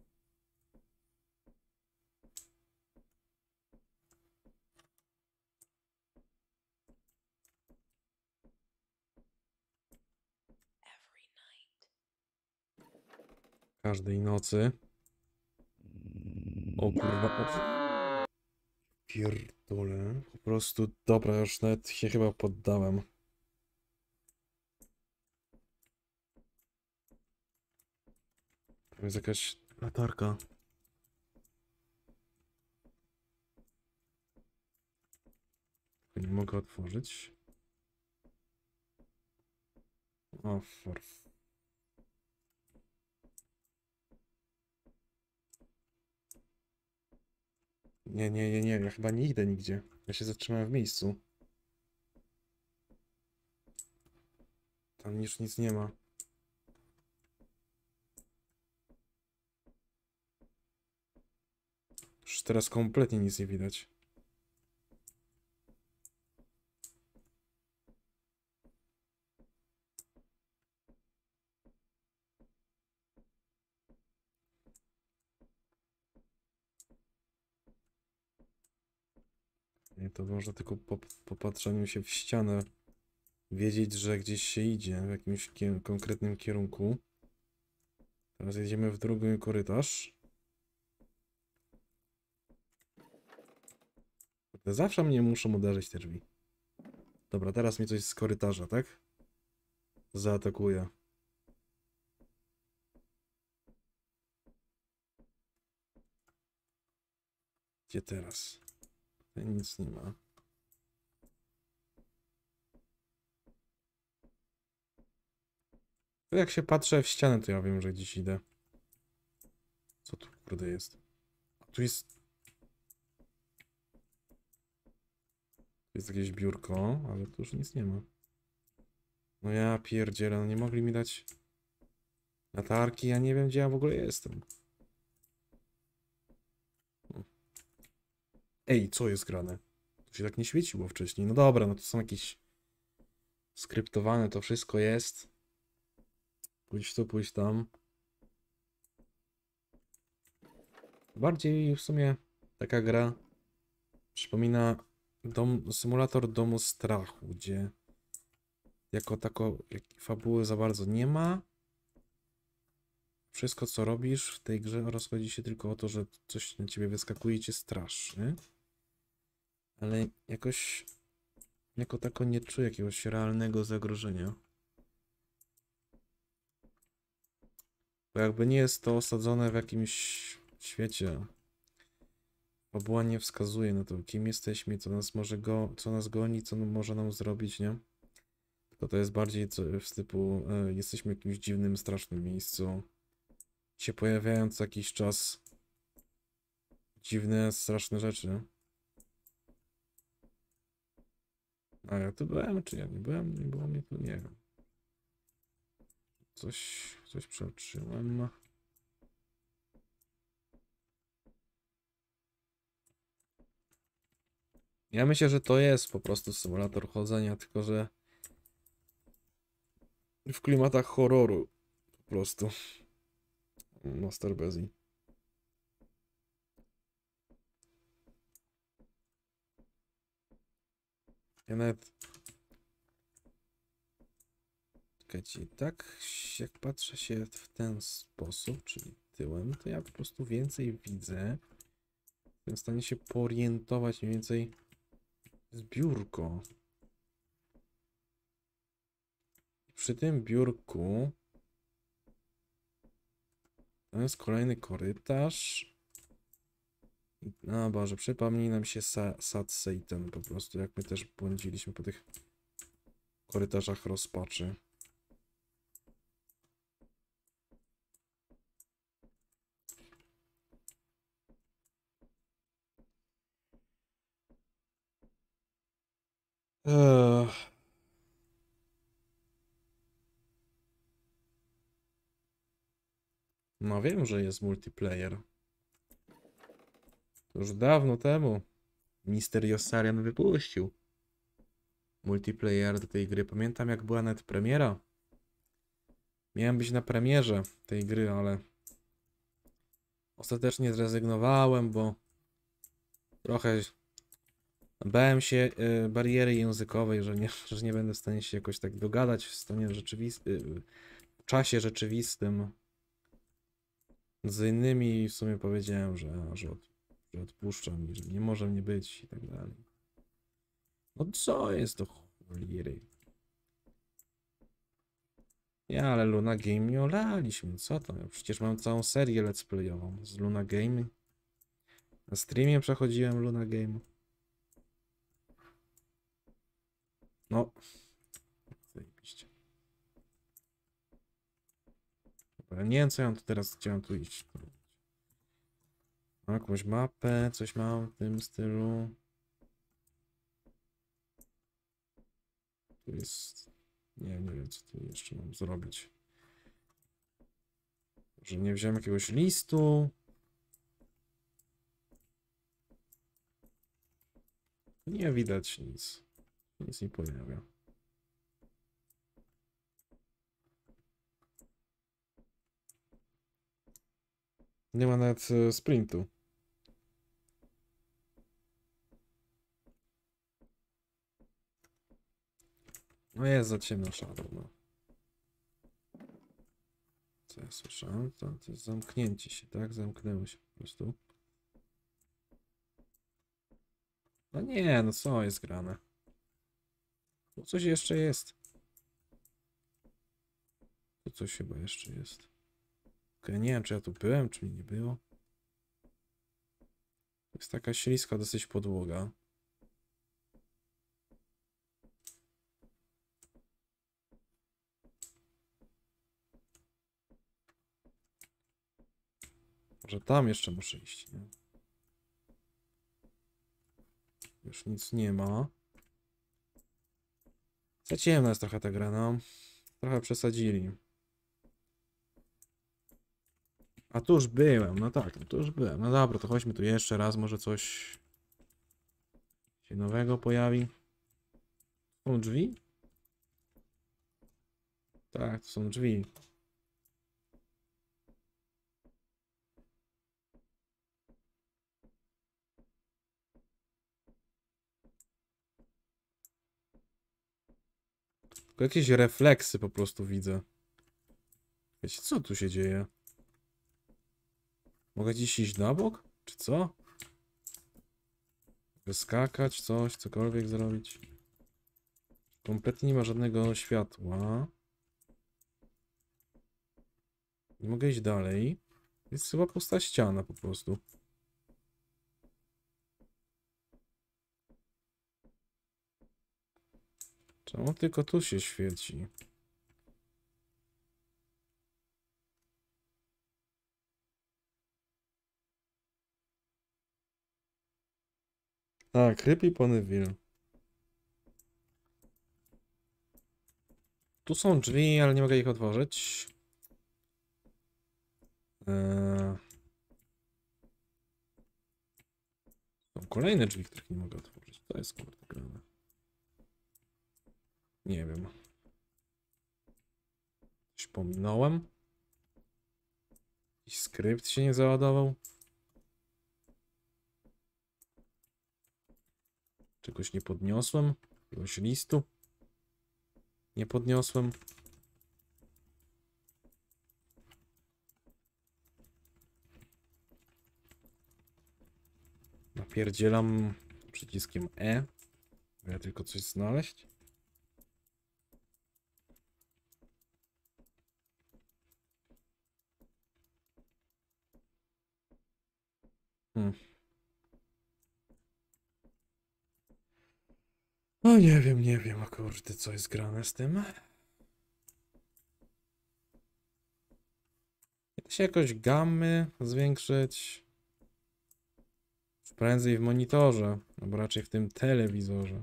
Każdej nocy. O kurwa. O. Pierdolę. Po prostu, dobra, już nawet się chyba poddałem. Tam jest jakaś latarka. Nie mogę otworzyć. O, Nie, nie, nie, nie, ja chyba nie idę nigdzie. Ja się zatrzymałem w miejscu. Tam już nic nie ma. teraz kompletnie nic nie widać. Nie, to można tylko po patrzeniu się w ścianę wiedzieć, że gdzieś się idzie w jakimś konkretnym kierunku. Teraz jedziemy w drugi korytarz. Zawsze mnie muszą uderzyć te drzwi. Dobra, teraz mnie coś z korytarza, tak? Zaatakuje. Gdzie teraz? Tutaj nic nie ma. Jak się patrzę w ścianę, to ja wiem, że gdzieś idę. Co tu kurde jest? A tu jest... Tu jest jakieś biurko, ale tu już nic nie ma. No ja pierdzielę, no nie mogli mi dać latarki, ja nie wiem, gdzie ja w ogóle jestem. Ej, co jest grane? To się tak nie świeciło wcześniej. No dobra, no to są jakieś skryptowane, to wszystko jest. Pójdź tu, pójdź tam. Bardziej w sumie taka gra przypomina symulator domu strachu, gdzie jako tako fabuły za bardzo nie ma. Wszystko co robisz w tej grze rozchodzi się tylko o to, że coś na ciebie wyskakuje i cię straszy. Ale jakoś jako tako nie czuję jakiegoś realnego zagrożenia. Bo jakby nie jest to osadzone w jakimś świecie. Fabuła nie wskazuje na to, kim jesteśmy, co nas może co nas goni, co może nam zrobić, nie? Tylko to jest bardziej w typu jesteśmy w jakimś dziwnym, strasznym miejscu. Się pojawiają co jakiś czas dziwne, straszne rzeczy. A ja tu byłem, czy ja nie byłem? Nie było mnie tu, nie wiem. Coś przeoczyłem. Ja myślę, że to jest po prostu symulator chodzenia, tylko że w klimatach horroru po prostu. Master Bezzy. Ja nawet... Czekajcie, tak jak patrzę się w ten sposób, czyli tyłem, to ja po prostu więcej widzę. Jestem w stanie się poorientować mniej więcej z biurko. Przy tym biurku to jest kolejny korytarz. No Boże, przypomnij nam się Sad Satan po prostu, jak my też błądziliśmy po tych korytarzach rozpaczy. No wiem, że jest multiplayer. To już dawno temu Mister Yossarian wypuścił multiplayer do tej gry. Pamiętam jak była nawet premiera. Miałem być na premierze tej gry, ale ostatecznie zrezygnowałem, bo trochę bałem się bariery językowej, że nie będę w stanie się jakoś tak dogadać w stanie w czasie rzeczywistym z innymi i w sumie powiedziałem, że odpuszczam i że nie może mnie być i tak dalej. No co jest do cholery? Ja, ale Luna Game nie olaliśmy. Co to? Ja przecież mam całą serię let's playową z Luna Game. Na streamie przechodziłem Luna Game. No. Zajebiście. Dobra, nie wiem co ja tu teraz chciałem tu iść. Mam jakąś mapę, coś mam w tym stylu. Tu jest... Nie wiem co tu jeszcze mam zrobić. Że nie wziąłem jakiegoś listu. Nie widać nic. Nic nie pojawia. Nie ma nawet sprintu. No jest za ciemno Shadow, no. Co ja słyszałem? To jest zamknięcie się, tak? Zamknęło się po prostu. No nie, no co jest grane? Tu coś jeszcze jest. Tu coś chyba jeszcze jest. Okej, nie wiem, czy ja tu byłem, czy mi nie było. To jest taka śliska dosyć podłoga. Może tam jeszcze muszę iść, nie? Już nic nie ma. Za ciemna jest trochę ta gra, no. Trochę przesadzili. A tu już byłem, no tak, tu już byłem. No dobra, to chodźmy tu jeszcze raz, może coś się nowego pojawi. Są drzwi? Tak, to są drzwi. Tylko jakieś refleksy po prostu widzę. Wiecie, co tu się dzieje? Mogę dziś iść na bok? Czy co? Wyskakać, coś, cokolwiek zrobić. Kompletnie nie ma żadnego światła. Nie mogę iść dalej. Jest chyba pusta ściana po prostu. Czemu tylko tu się świeci? Tak, Creepy Ponyville. Tu są drzwi, ale nie mogę ich otworzyć. Są kolejne drzwi, których nie mogę otworzyć. To jest kurde grane. Nie wiem. Coś pominąłem? Jakiś skrypt się nie załadował? Czegoś nie podniosłem? Jakiegoś listu? Nie podniosłem? Napierdzielam przyciskiem E. Ja tylko coś znaleźć. No nie wiem, kurde, co jest grane z tym. Da się jakoś gammy zwiększyć. Prędzej w monitorze, albo raczej w tym telewizorze.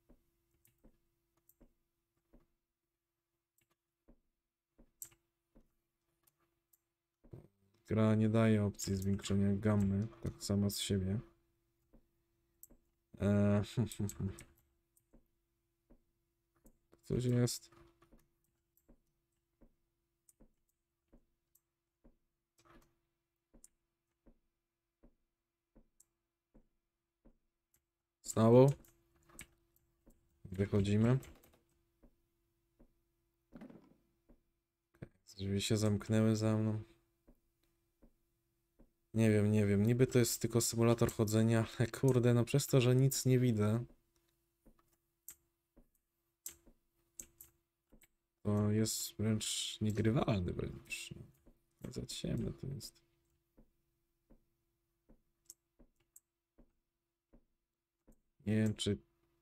Gra nie daje opcji zwiększenia gammy, tak sama z siebie. Coś jest. Znowu. Wychodzimy. Drzwi się zamknęły za mną. Nie wiem, nie wiem. Niby to jest tylko symulator chodzenia, ale kurde, no przez to, że nic nie widzę, to jest wręcz niegrywalny wręcz. Za ciemne to jest. Nie wiem, czy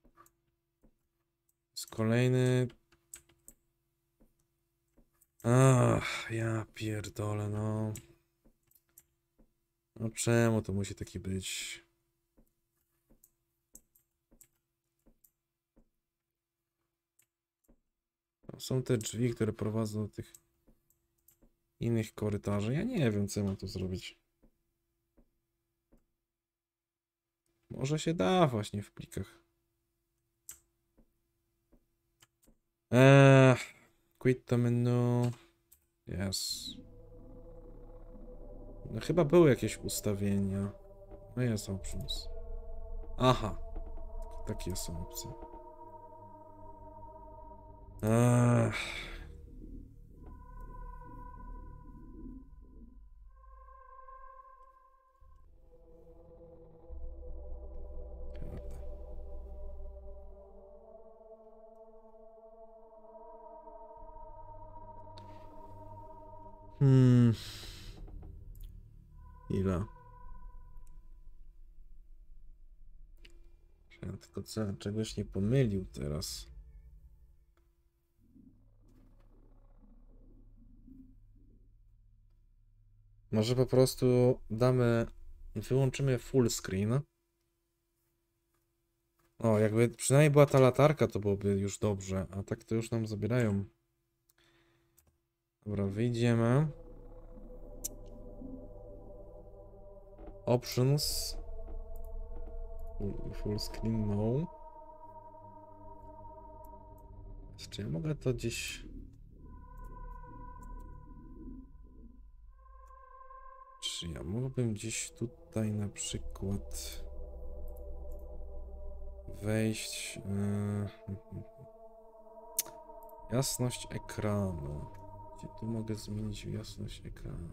jest kolejny. Ach, ja pierdolę, no. No czemu to musi taki być? To są te drzwi, które prowadzą do tych innych korytarzy. Ja nie wiem, co mam tu zrobić. Może się da właśnie w plikach Quit to menu. Yes. No chyba były jakieś ustawienia. No jest options. Aha. Takie są opcje. Ile? Ja tylko czegoś nie pomylił teraz. Może po prostu wyłączymy full screen. O, jakby przynajmniej była ta latarka, to byłoby już dobrze, a tak to już nam zabierają. Dobra, wyjdziemy. Options. Full screen, no. Czy ja mogę to gdzieś... Czy ja mógłbym gdzieś tutaj na przykład wejść... Jasność ekranu. Gdzie tu mogę zmienić jasność ekranu?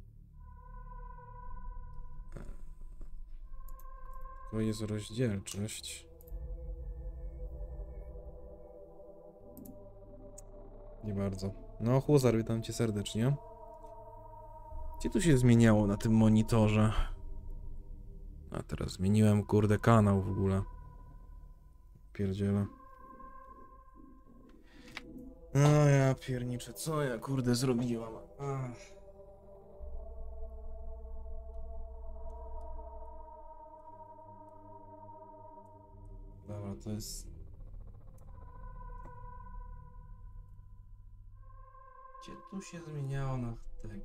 To jest rozdzielczość. Nie bardzo. No, Huzar, witam cię serdecznie. Gdzie tu się zmieniało na tym monitorze? A teraz zmieniłem, kurde, kanał w ogóle. Pierdziele. No ja pierniczę, co ja kurde zrobiłam? Dobra, to jest... Gdzie tu się zmieniało na tego?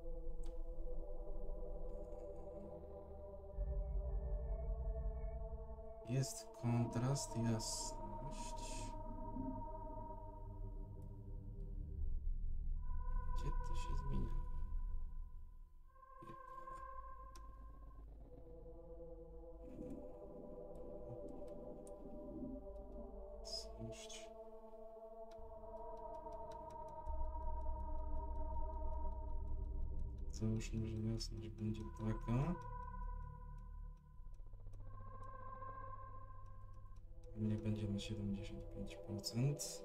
Jest kontrast, jasność. Gdzie to się zmienia? Jasność. Załóżmy, że jasność będzie taka. Nie będzie na 75%.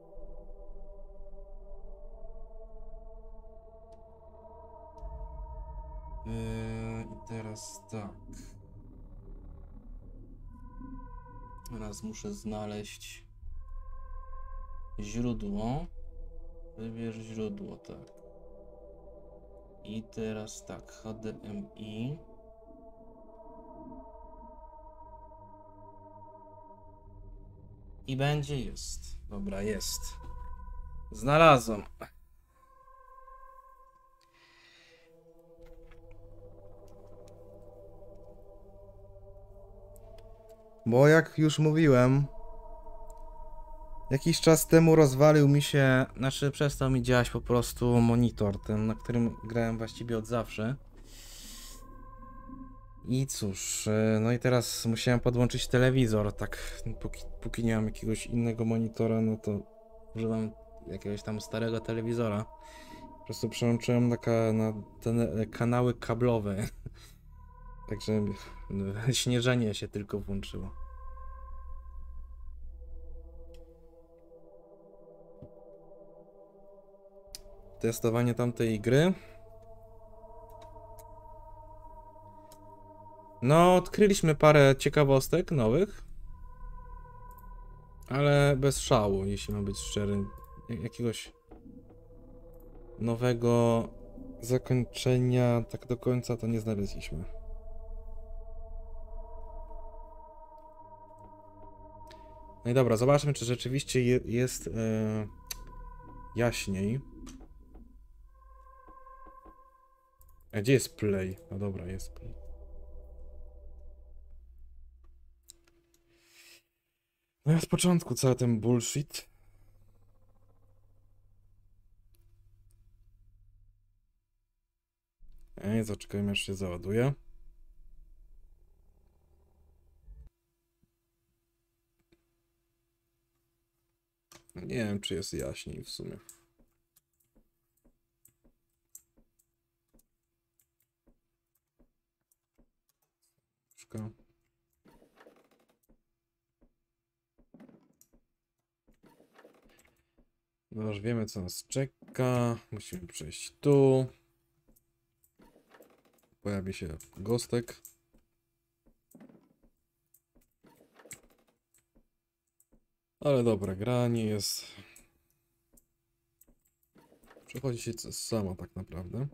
I teraz tak. Teraz muszę znaleźć źródło. Wybierz źródło, tak. I teraz tak, HDMI. I będzie, jest. Dobra, jest. Znalazłem. Bo jak już mówiłem, jakiś czas temu rozwalił mi się, znaczy przestał mi działać po prostu monitor, ten, na którym grałem właściwie od zawsze. I cóż, no i teraz musiałem podłączyć telewizor, tak, póki nie mam jakiegoś innego monitora, no to używam jakiegoś tam starego telewizora. Po prostu przełączyłem na te kanały kablowe. Także śnieżenie się tylko włączyło. Testowanie tamtej gry. No, odkryliśmy parę ciekawostek nowych, ale bez szału, jeśli mam być szczery. Jakiegoś nowego zakończenia tak do końca to nie znaleźliśmy. No i dobra, zobaczmy, czy rzeczywiście jest jaśniej. A gdzie jest play? No dobra, jest play. No ja z początku cały ten bullshit. Okej, zaczekajmy aż się załaduje. Nie wiem, czy jest jaśniej w sumie. No już wiemy, co nas czeka. Musimy przejść tu. Pojawi się gostek. Ale dobra, gra nie jest... Przechodzi się sama tak naprawdę.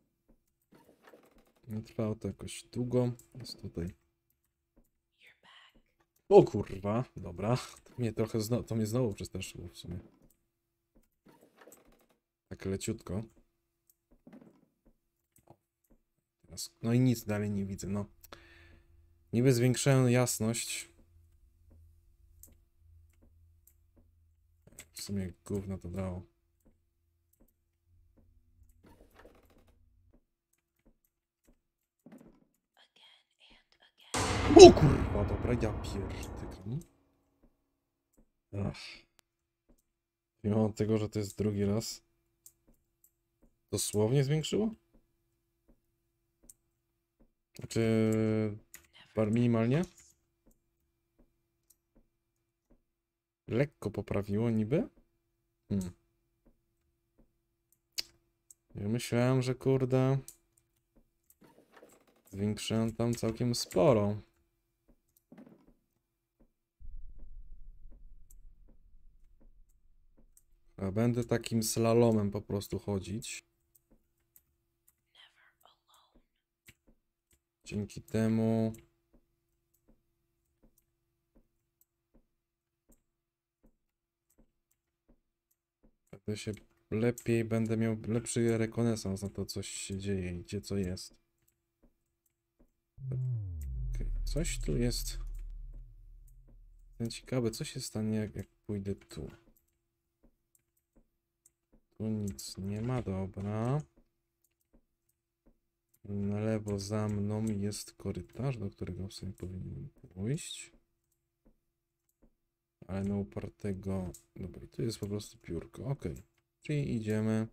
Nie trwało to jakoś długo. Jest tutaj... O kurwa, dobra. To mnie trochę to mnie znowu przestraszyło w sumie. Tak leciutko. Teraz... No i nic dalej nie widzę, no. Niby zwiększałem jasność. W sumie gówno to dało. O kurwa, dobra, ja pierdykam. Ach. Mimo tego, że to jest drugi raz. Dosłownie zwiększyło? Znaczy... minimalnie? Lekko poprawiło niby? Ja myślałem, że kurde... Zwiększyłem tam całkiem sporo. A będę takim slalomem po prostu chodzić. Dzięki temu... Będę się lepiej, będę miał lepszy rekonesans na to, coś się dzieje i gdzie co jest. Okay. Coś tu jest. Jestem ciekawy, co się stanie, jak pójdę tu. Tu nic nie ma, dobra. Na lewo za mną jest korytarz, do którego w sumie powinienem pójść. Ale na upartego... Dobra, tu jest po prostu piórko, ok. Czyli idziemy.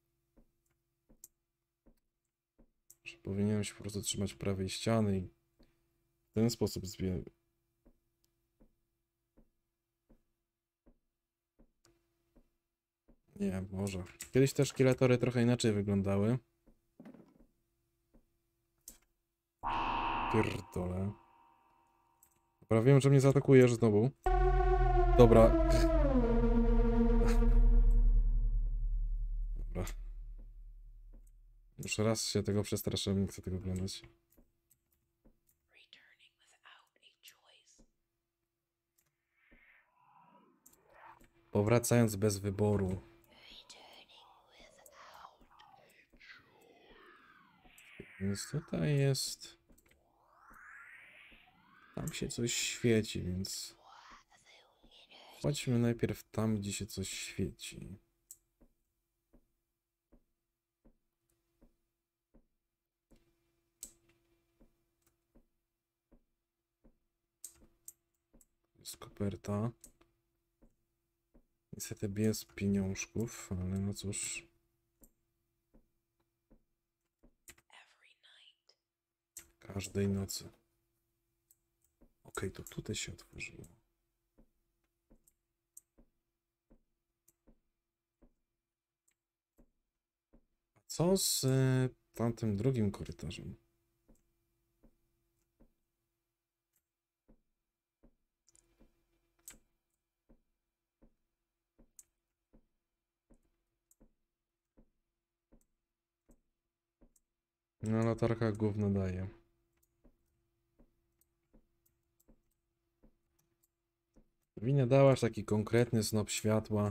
Powinienem się po prostu trzymać prawej ściany i w ten sposób Nie, może. Kiedyś te szkieletory trochę inaczej wyglądały. Pierdolę. Dobra, wiem, że mnie zaatakujesz znowu. Dobra. Dobra. Już raz się tego przestraszyłem, nie chcę tego oglądać. Powracając bez wyboru. Więc tutaj jest... Tam się coś świeci, więc... Chodźmy najpierw tam, gdzie się coś świeci. Jest koperta. Niestety bez pieniążków, ale no cóż. Każdej nocy. Okej, to tutaj się otworzyło. A co z tamtym drugim korytarzem? No, latarka gówno daje. Powinna dałaś taki konkretny snop światła.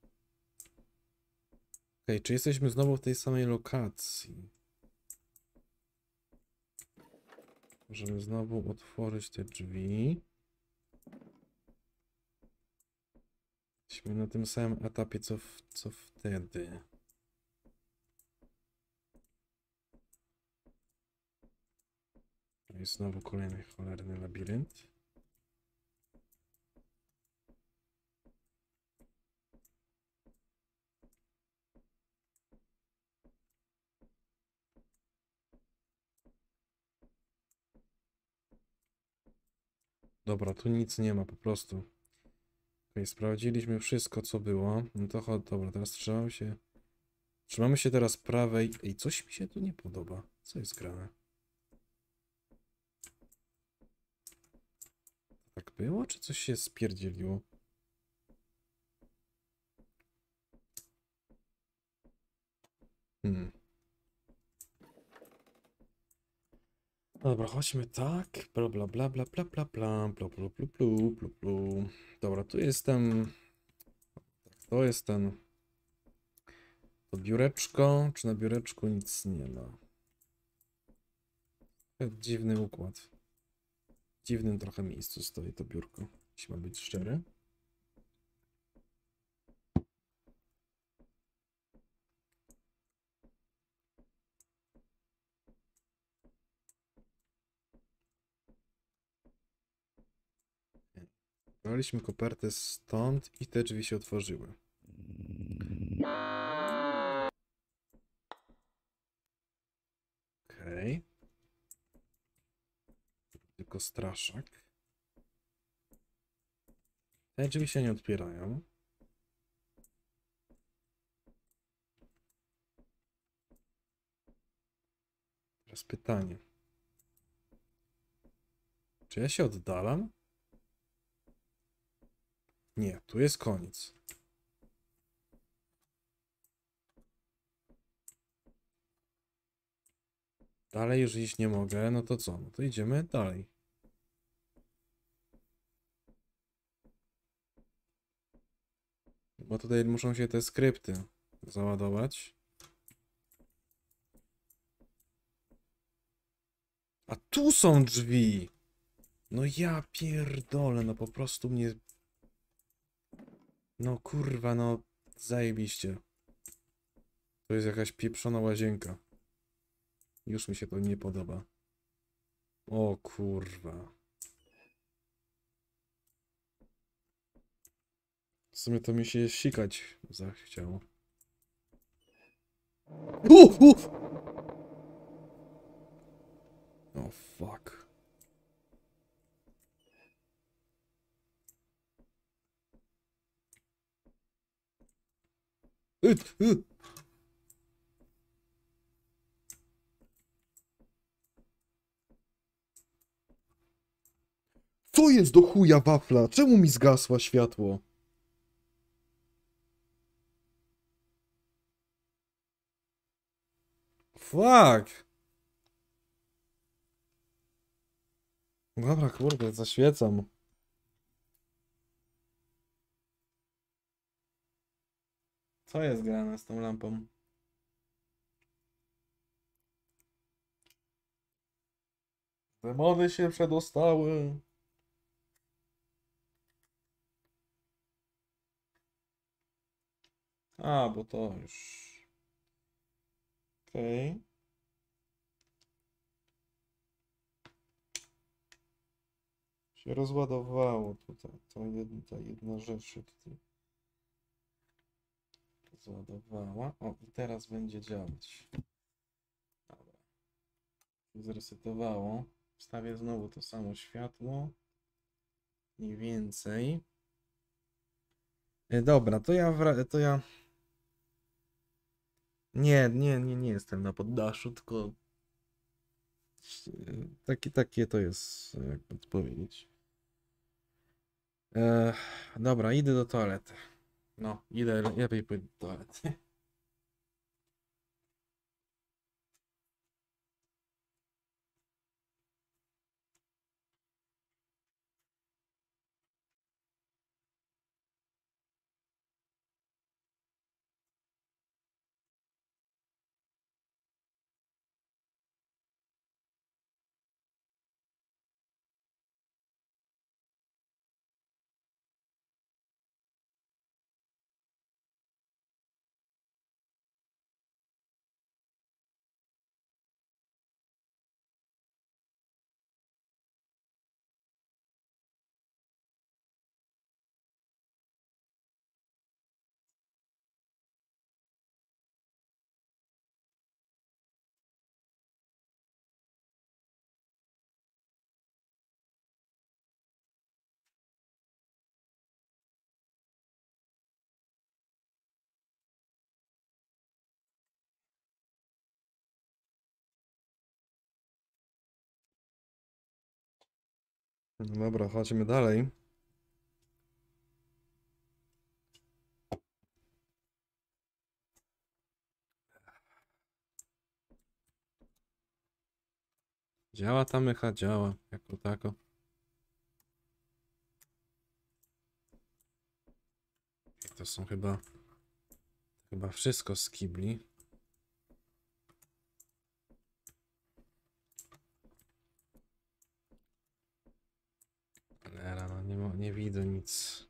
Okej, czy jesteśmy znowu w tej samej lokacji? Możemy znowu otworzyć te drzwi. Jesteśmy na tym samym etapie, co wtedy. No i znowu kolejny cholerny labirynt. Dobra, tu nic nie ma po prostu. Okay, sprawdziliśmy wszystko, co było. No to chodź, dobra, teraz trzymamy się. Trzymamy się teraz prawej. Ej, coś mi się tu nie podoba. Co jest grane? Tak było, czy coś się spierdzieliło? Hmm. Dobra, chodźmy tak. Bla bla bla bla bla bla bla bla bla bla bla bla bla. Dobra, tu jestem. To jest ten. To biureczko. Czy na biureczku nic nie ma? Dziwny układ. W dziwnym trochę miejscu stoi to biurko, jeśli mam być szczery. Braliśmy kopertę stąd i te drzwi się otworzyły. Okej. Tylko straszak. Te drzwi się nie otwierają. Teraz pytanie. Czy ja się oddalam? Nie, tu jest koniec. Dalej już iść nie mogę, no to co? No to idziemy dalej. Bo tutaj muszą się te skrypty załadować. A tu są drzwi! No ja pierdolę, no po prostu mnie... No kurwa, no zajebiście. To jest jakaś pieprzona łazienka. Już mi się to nie podoba. O kurwa. W sumie to mi się sikać zachciało. U! O fuck. Yt, y. Co jest do chuja wafla? Czemu mi zgasła światło? Fuck. Dobra, kurde, zaświecam. Co jest grane z tą lampą? Demony się przedostały. A, bo to już... Okej. Okay. Się rozładowało tutaj. Ta jedna rzecz się tutaj rozładowała. O, i teraz będzie działać. Dobra. Zresetowało. Wstawię znowu to samo światło. Mniej więcej. Dobra, to ja... Nie jestem na poddaszu, tylko... Takie to jest, jakby to powiedzieć. Dobra, idę do toalety. No, idę, lepiej pójdę do toalety. No dobra, chodźmy dalej. Działa ta mycha, działa, jako tako. I to są chyba wszystko z kibli. Cholera, no nie widzę nic.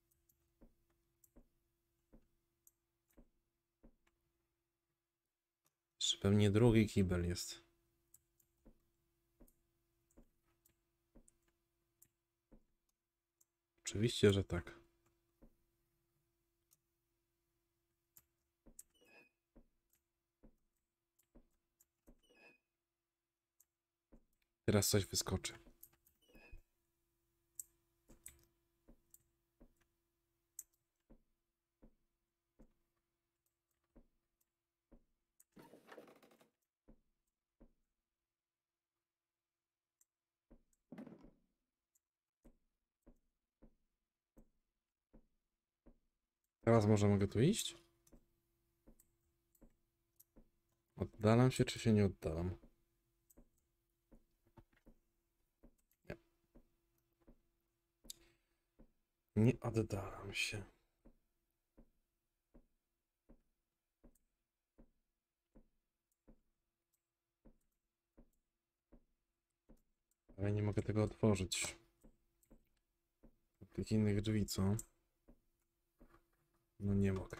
Jeszcze pewnie drugi kibel jest. Oczywiście, że tak. Teraz coś wyskoczy. Teraz może mogę tu iść? Oddalam się, czy się nie oddalam? Nie. Nie oddalam się. Ale nie mogę tego otworzyć. Tych innych drzwi, co? No nie mogę.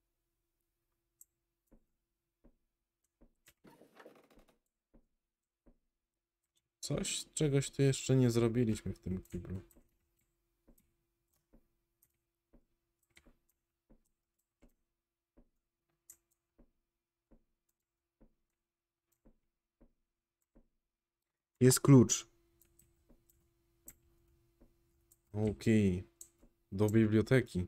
Czegoś tu jeszcze nie zrobiliśmy w tym kiblu. Jest klucz. Okej. Do biblioteki.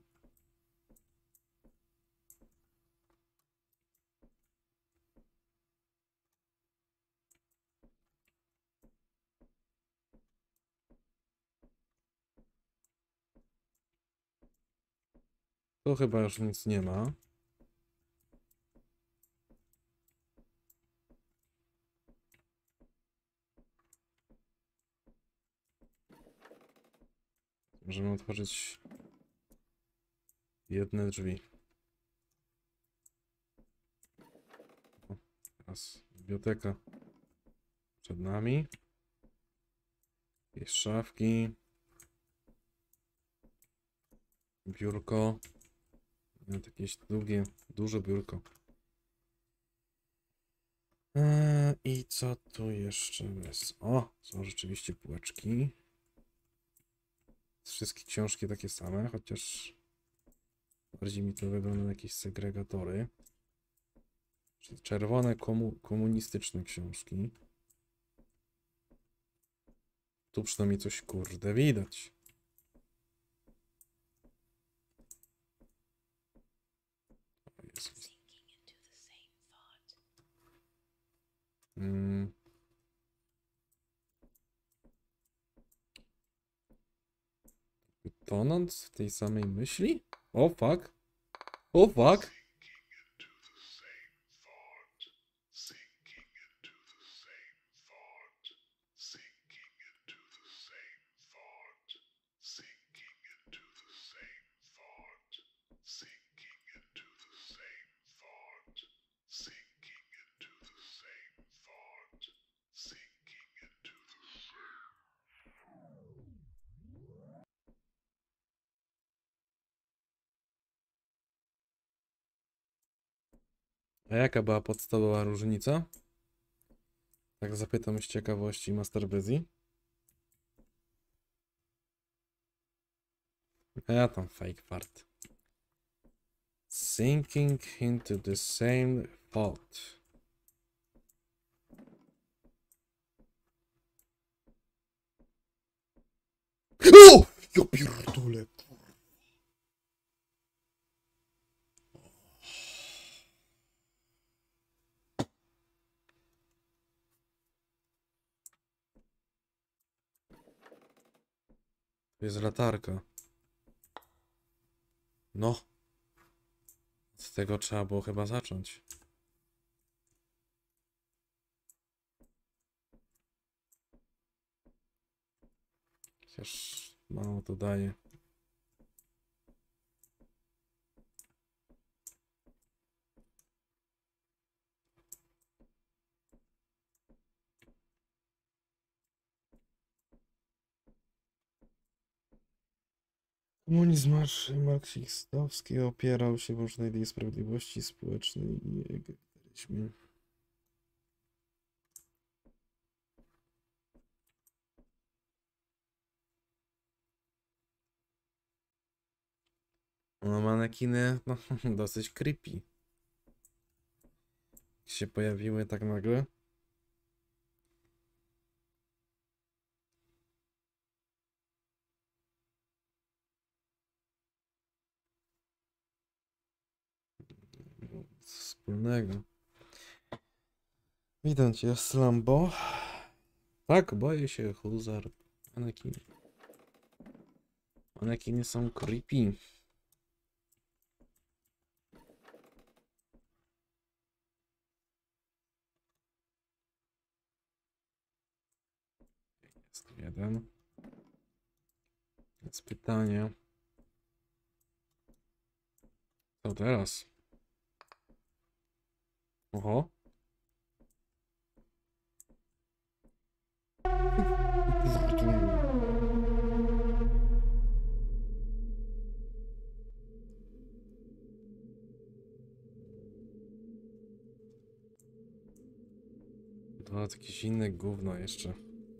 To chyba już nic nie ma. Możemy otworzyć jedne drzwi. O, teraz biblioteka przed nami. Jest szafki. Biurko. Nawet jakieś duże biurko. I co tu jeszcze jest? O, są rzeczywiście półeczki. Wszystkie książki takie same, chociaż bardziej mi to wygląda na jakieś segregatory. Czyli czerwone komunistyczne książki. Tu przynajmniej coś kurde widać. Jest. Tonąc w tej samej myśli? O fuck. O fuck. A jaka była podstawowa różnica? Tak zapytam z ciekawości Master Busy. A ja tam fake fart. Sinking into the same thought. O! Ja pierdolę. Tu jest latarka. No. Od tego trzeba było chyba zacząć. Chociaż mało to daje. Komunizm marksistowski opierał się w na idei sprawiedliwości społecznej i egalitaryzmie. No, manekiny, no, dosyć creepy. Się pojawiły tak nagle. Nic wspólnego. Witam cię, Slambo. Tak, boję się, Huzar. Manekiny. Manekiny są creepy. Jest jeden. Jest pytanie. Co teraz? Oho. To jakieś inne gówno jeszcze.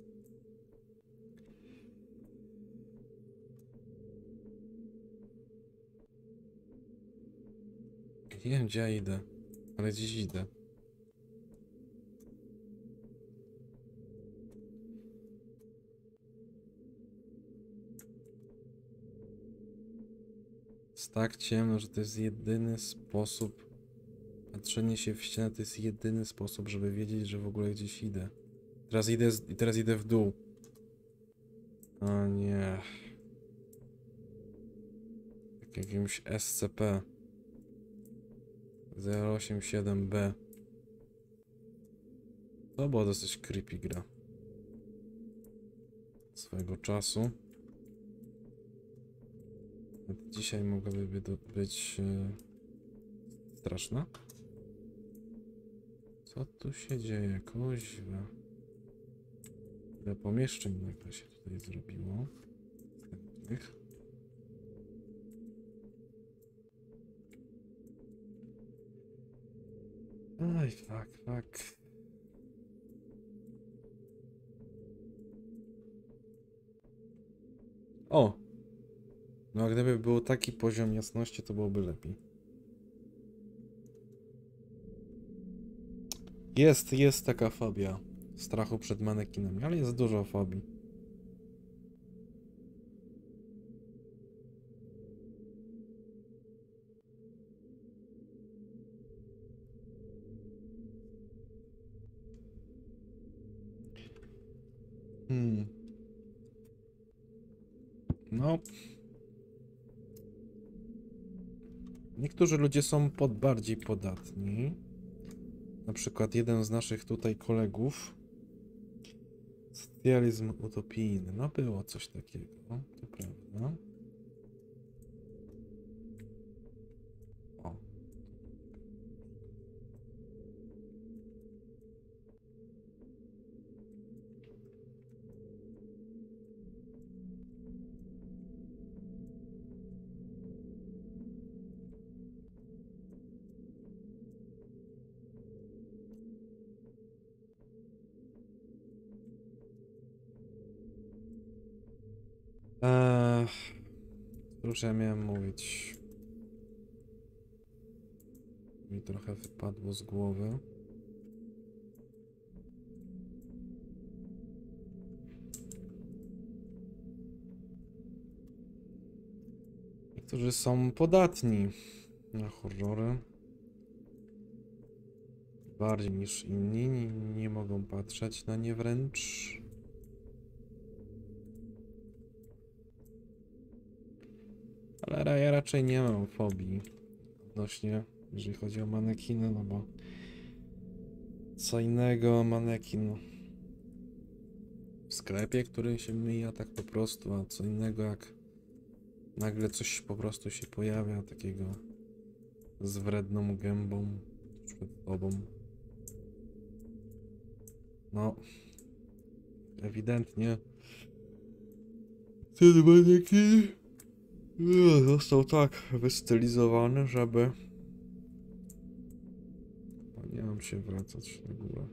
Nie wiem, gdzie ja idę, ale gdzieś idę. Jest tak ciemno, że to jest jedyny sposób. Patrzenie się w ścianę to jest jedyny sposób, żeby wiedzieć, że w ogóle gdzieś idę. Teraz idę w dół. O nie. Jak jakimś SCP. 087B. To była dosyć creepy gra. Swojego czasu. Dzisiaj mogłaby być straszna. Co tu się dzieje? Kuźwa. Ile pomieszczeń nagle się tutaj zrobiło. Następnych. Aj, fuck. O! No a gdyby był taki poziom jasności, to byłoby lepiej. Jest taka fobia strachu przed manekinami, ale jest dużo fobii. No. Niektórzy ludzie są bardziej podatni. Na przykład jeden z naszych tutaj kolegów. Socjalizm utopijny. No było coś takiego, to prawda. O. Cóż ja miałem mówić? Mi trochę wypadło z głowy. Niektórzy są podatni na horrory. Bardziej niż inni. Nie mogą patrzeć na nie wręcz. Ale ja raczej nie mam fobii odnośnie, jeżeli chodzi o manekiny, no bo co innego manekin w sklepie, który się mija tak po prostu, a co innego jak nagle coś po prostu się pojawia takiego z wredną gębą przed tobą. No, ewidentnie ten manekin został tak wystylizowany, żeby... Nie mam się wracać na górę.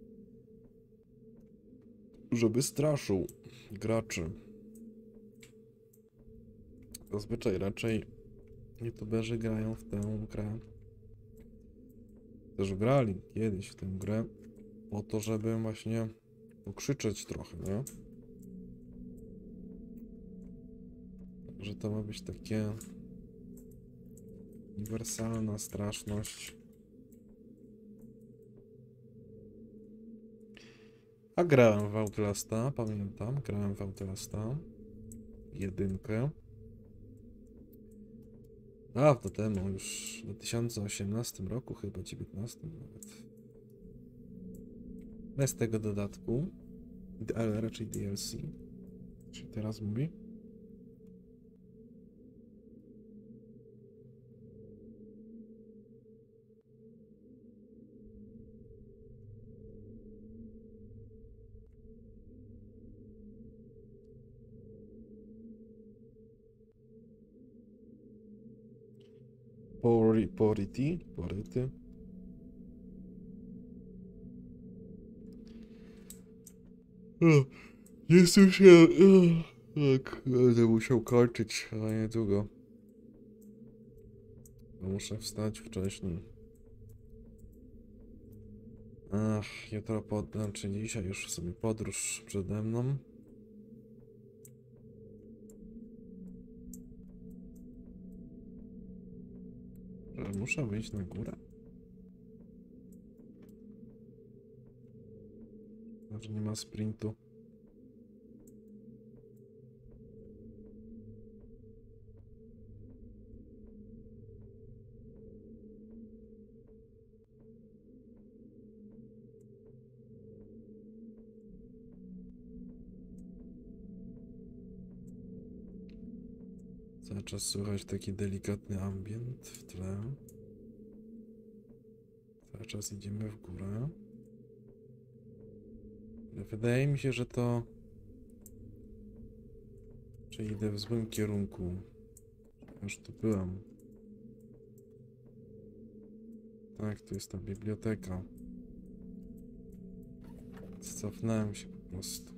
Żeby straszył graczy. Zazwyczaj raczej youtuberzy grają w tę grę. Też grali kiedyś w tę grę po to, żeby właśnie pokrzyczeć trochę, nie? Że to ma być takie uniwersalna straszność. A grałem w Outlasta, pamiętam, grałem w Outlasta 1. Dawno temu, już w 2018 roku, chyba 19 nawet. Bez tego dodatku, ale raczej DLC. Czy teraz mówi? Pority? Nie słyszałem. Tak, będę musiał kończyć, ale niedługo. Bo muszę wstać wcześniej. Ach, jutro czy dzisiaj już sobie podróż przede mną. Że muszę wyjść na górę? Może nie ma sprintu. Cały czas słychać taki delikatny ambient w tle. Cały czas idziemy w górę. Ale wydaje mi się, że to... Czy idę w złym kierunku. Już tu byłem. Tak, tu jest ta biblioteka. Cofnąłem się po prostu.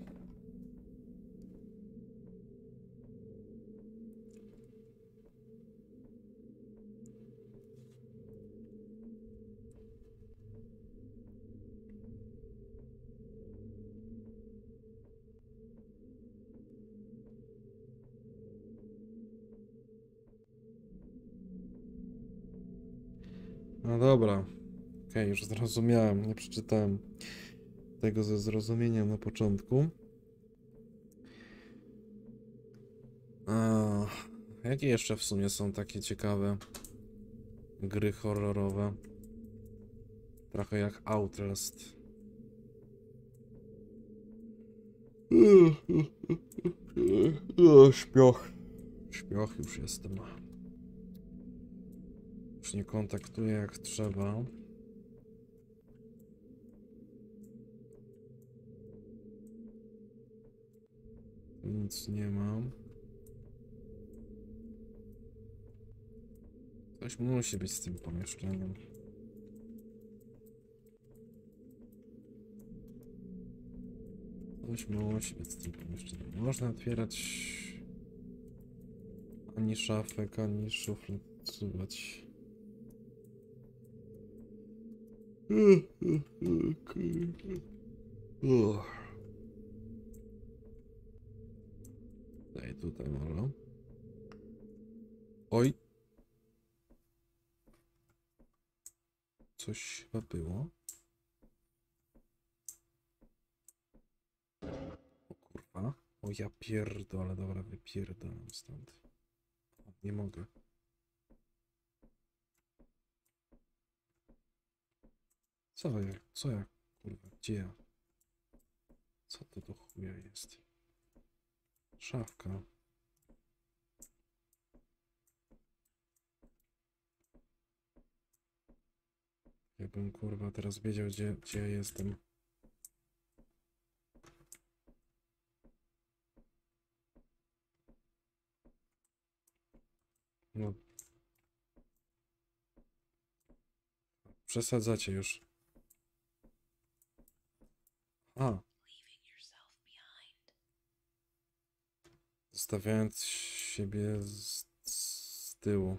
No dobra. Okej, już zrozumiałem. Nie przeczytałem tego ze zrozumieniem na początku. Jakie jeszcze w sumie są takie ciekawe gry horrorowe? Trochę jak Outlast. Śpioch. Śpioch już jestem. Już nie kontaktuję jak trzeba. Nic nie mam. Coś musi być z tym pomieszczeniem. Coś musi być z tym pomieszczeniem. Nie można otwierać ani szafek, ani szuflad wsuwać. Daj tutaj może. Oj. Coś chyba było. O kurwa. O ja pierdolę, dobra, wypierdolam stąd. Nie mogę. Co ja, kurwa, gdzie ja? Co to do chuja jest? Szafka. Jakbym, kurwa, teraz wiedział, gdzie ja jestem. No. Przesadzacie już. A. Zostawiając siebie z tyłu.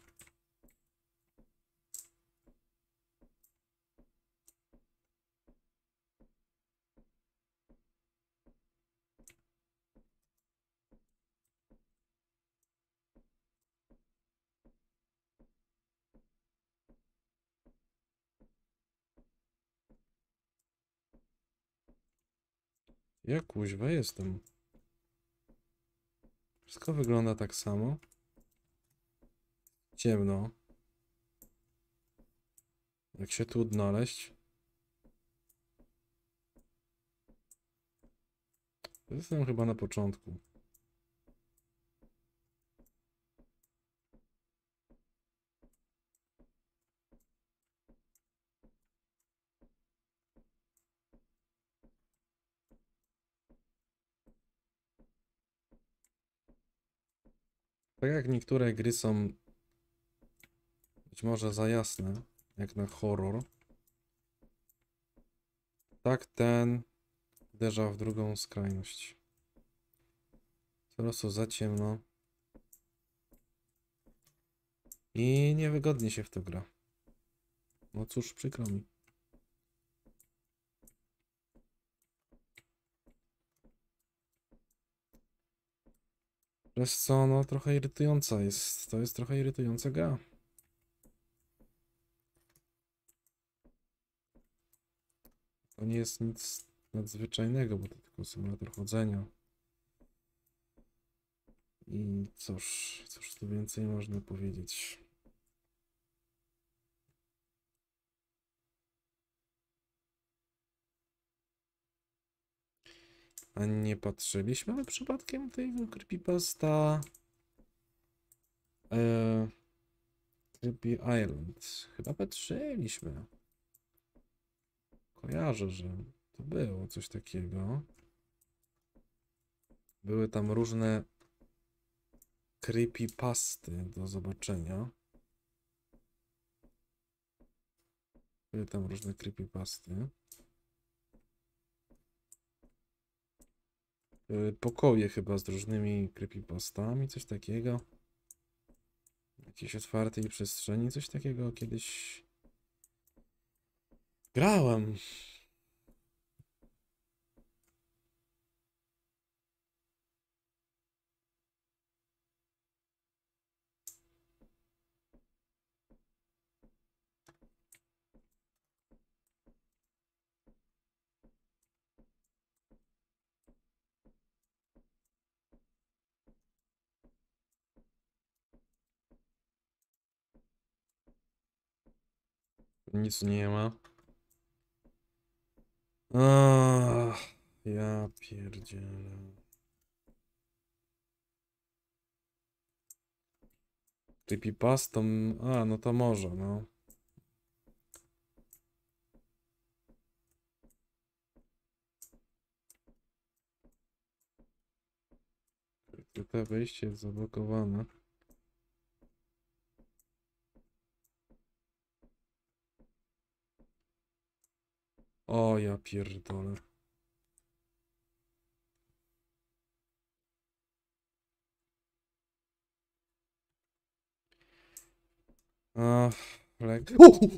Ja kuźwa jestem. Wszystko wygląda tak samo. Ciemno. Jak się tu odnaleźć? Jestem chyba na początku. Tak jak niektóre gry są być może za jasne, jak na horror, tak ten uderza w drugą skrajność. Po prostu za ciemno. I niewygodnie się w to gra. No cóż, przykro mi. Przez co, no trochę irytująca jest. To jest trochę irytująca gra. To nie jest nic nadzwyczajnego, bo to tylko symulator chodzenia. I cóż tu więcej można powiedzieć. A nie patrzyliśmy ale przypadkiem tego creepypasta Creepy Island. Chyba patrzyliśmy. Kojarzę, że to było coś takiego. Były tam różne creepypasty do zobaczenia. Były tam różne creepypasty. Były pokoje chyba z różnymi creepypastami, coś takiego. Jakiejś otwartej przestrzeni, coś takiego kiedyś grałem. Nic nie ma. Ja pierdzielę. Creepypastą... no to może, no. To wejście jest zablokowane. O, ja pierdolę. Lek.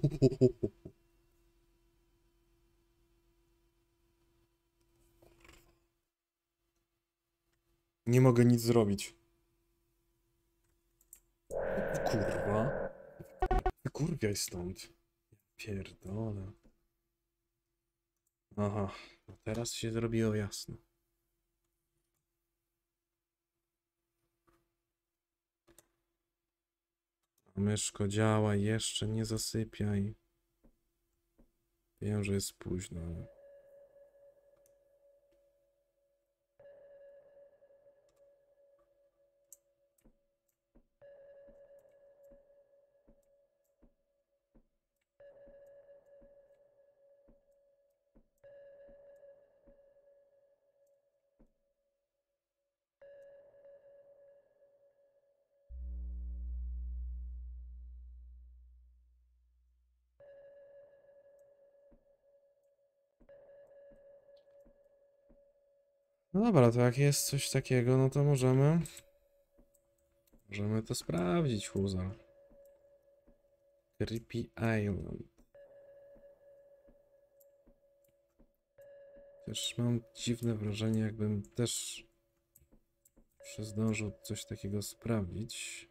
Nie mogę nic zrobić. Kurwa. Wykurwiaj stąd. Pierdolę. Aha, no teraz się zrobiło jasno. Myszko, działaj, jeszcze nie zasypiaj. Wiem, że jest późno. No dobra, to jak jest coś takiego, no to możemy to sprawdzić, Huzar. Creepy Island. Też mam dziwne wrażenie, jakbym też zdążył coś takiego sprawdzić.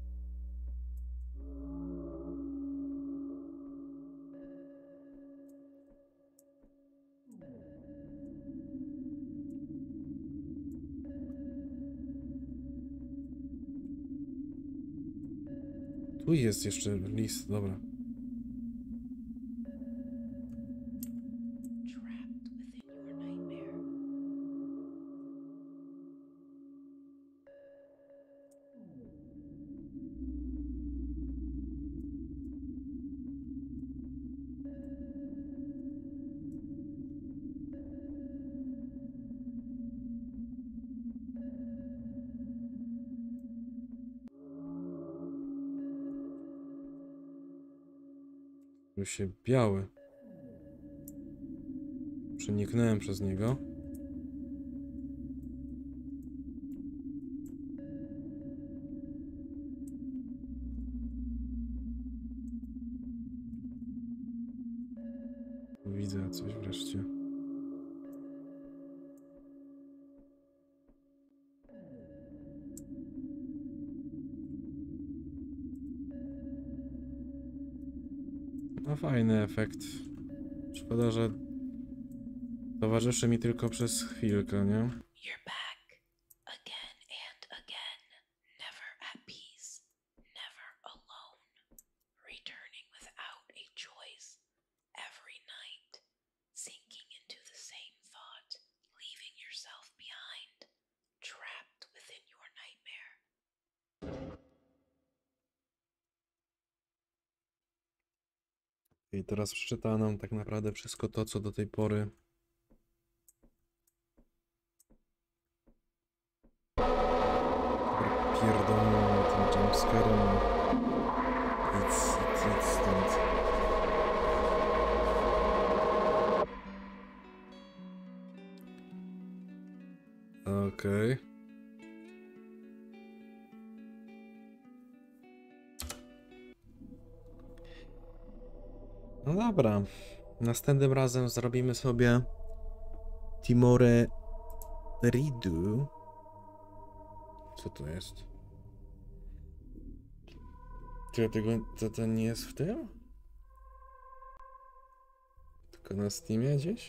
Tu jest jeszcze list, dobra. Tu się biały. Przeniknąłem przez niego. Widzę coś wreszcie. No fajny efekt. Szkoda, że towarzyszy mi tylko przez chwilkę, nie? You're back again and again, never at peace, never alone, returning without a choice, every night, sinking into the same thought, leaving yourself behind, trapped within your nightmare. I teraz przeczyta nam tak naprawdę wszystko to, co do tej pory pierdolą tym jumpscarem. Idź stąd. Okej. No dobra. Następnym razem zrobimy sobie Timore Ridu. Co to jest? Czy to nie jest w tym? Tylko na Steamie gdzieś?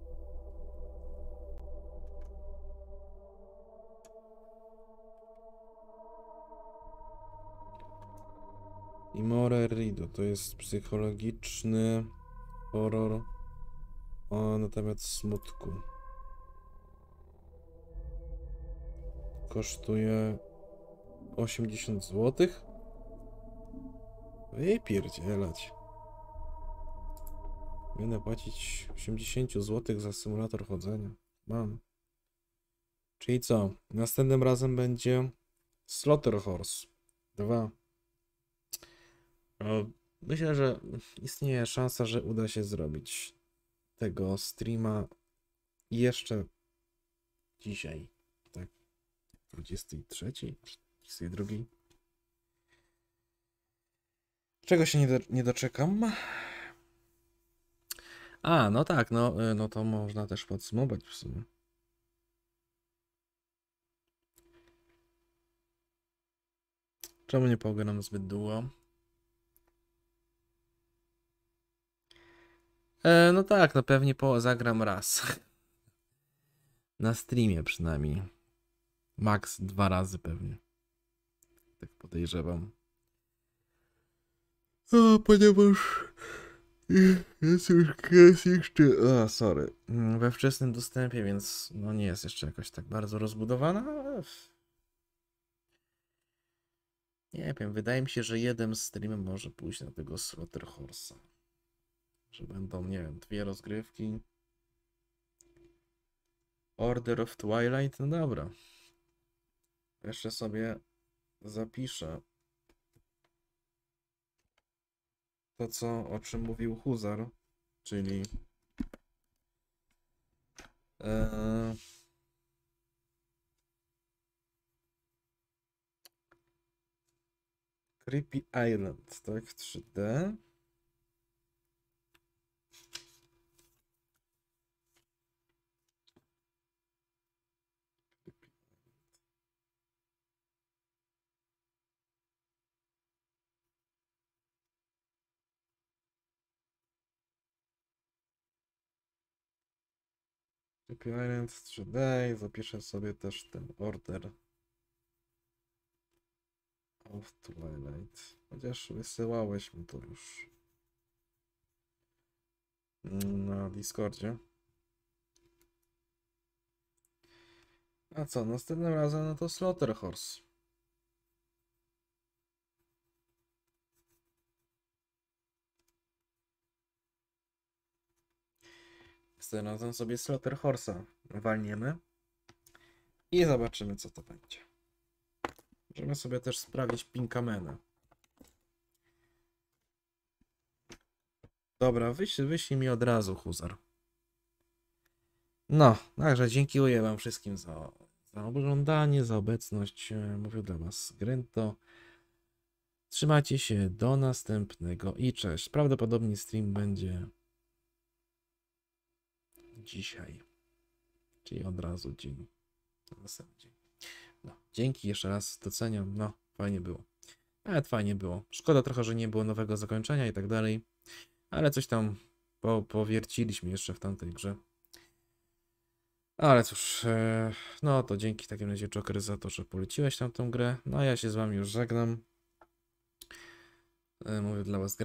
Timore Ridu to jest psychologiczny horror na temat smutku. Kosztuje 80 zł. Ej, pierdzielać. Będę płacić 80 zł za symulator chodzenia. Mam. Czyli co? Następnym razem będzie Slaughter Horse 2. Myślę, że istnieje szansa, że uda się zrobić tego streama jeszcze dzisiaj. Tak. 23, 22. Czego się nie doczekam? A, no tak, no to można też podsumować w sumie. Czemu nie pogram zbyt długo? No tak, no pewnie zagram raz. Na streamie przynajmniej. Max 2 razy pewnie. Tak podejrzewam. Ponieważ jest jeszcze... sorry. We wczesnym dostępie, więc no nie jest jeszcze jakoś tak bardzo rozbudowana, ale... Nie wiem, wydaje mi się, że jeden stream może pójść na tego Slaughterhorse'a. Że będą, nie wiem, 2 rozgrywki. Order of Twilight, no dobra. Jeszcze sobie zapiszę to, o czym mówił Huzar, czyli Creepy Island, tak, 3D. Creepy Island 3D i zapiszę sobie też ten Order of Twilight. Chociaż wysyłałeś mi to już na Discordzie. A co, następnym razem no to Slaughterhorse. Następnym razem sobie Slaughterhorse'a walniemy i zobaczymy, co to będzie. Możemy sobie też sprawdzić Pinkamena. Dobra, wyślij mi od razu, Huzar. No, także dziękuję wam wszystkim za oglądanie, za obecność. Mówił dla was Grento. Trzymajcie się, do następnego i cześć. Prawdopodobnie stream będzie dzisiaj, czyli od razu dzień, następny dzień. No, dzięki jeszcze raz, doceniam, no, fajnie było. Nawet fajnie było. Szkoda trochę, że nie było nowego zakończenia i tak dalej, ale coś tam powierciliśmy jeszcze w tamtej grze. Ale cóż, no to dzięki w takim razie Joker za to, że poleciłeś tam tą grę. No a ja się z wami już żegnam. Mówię dla was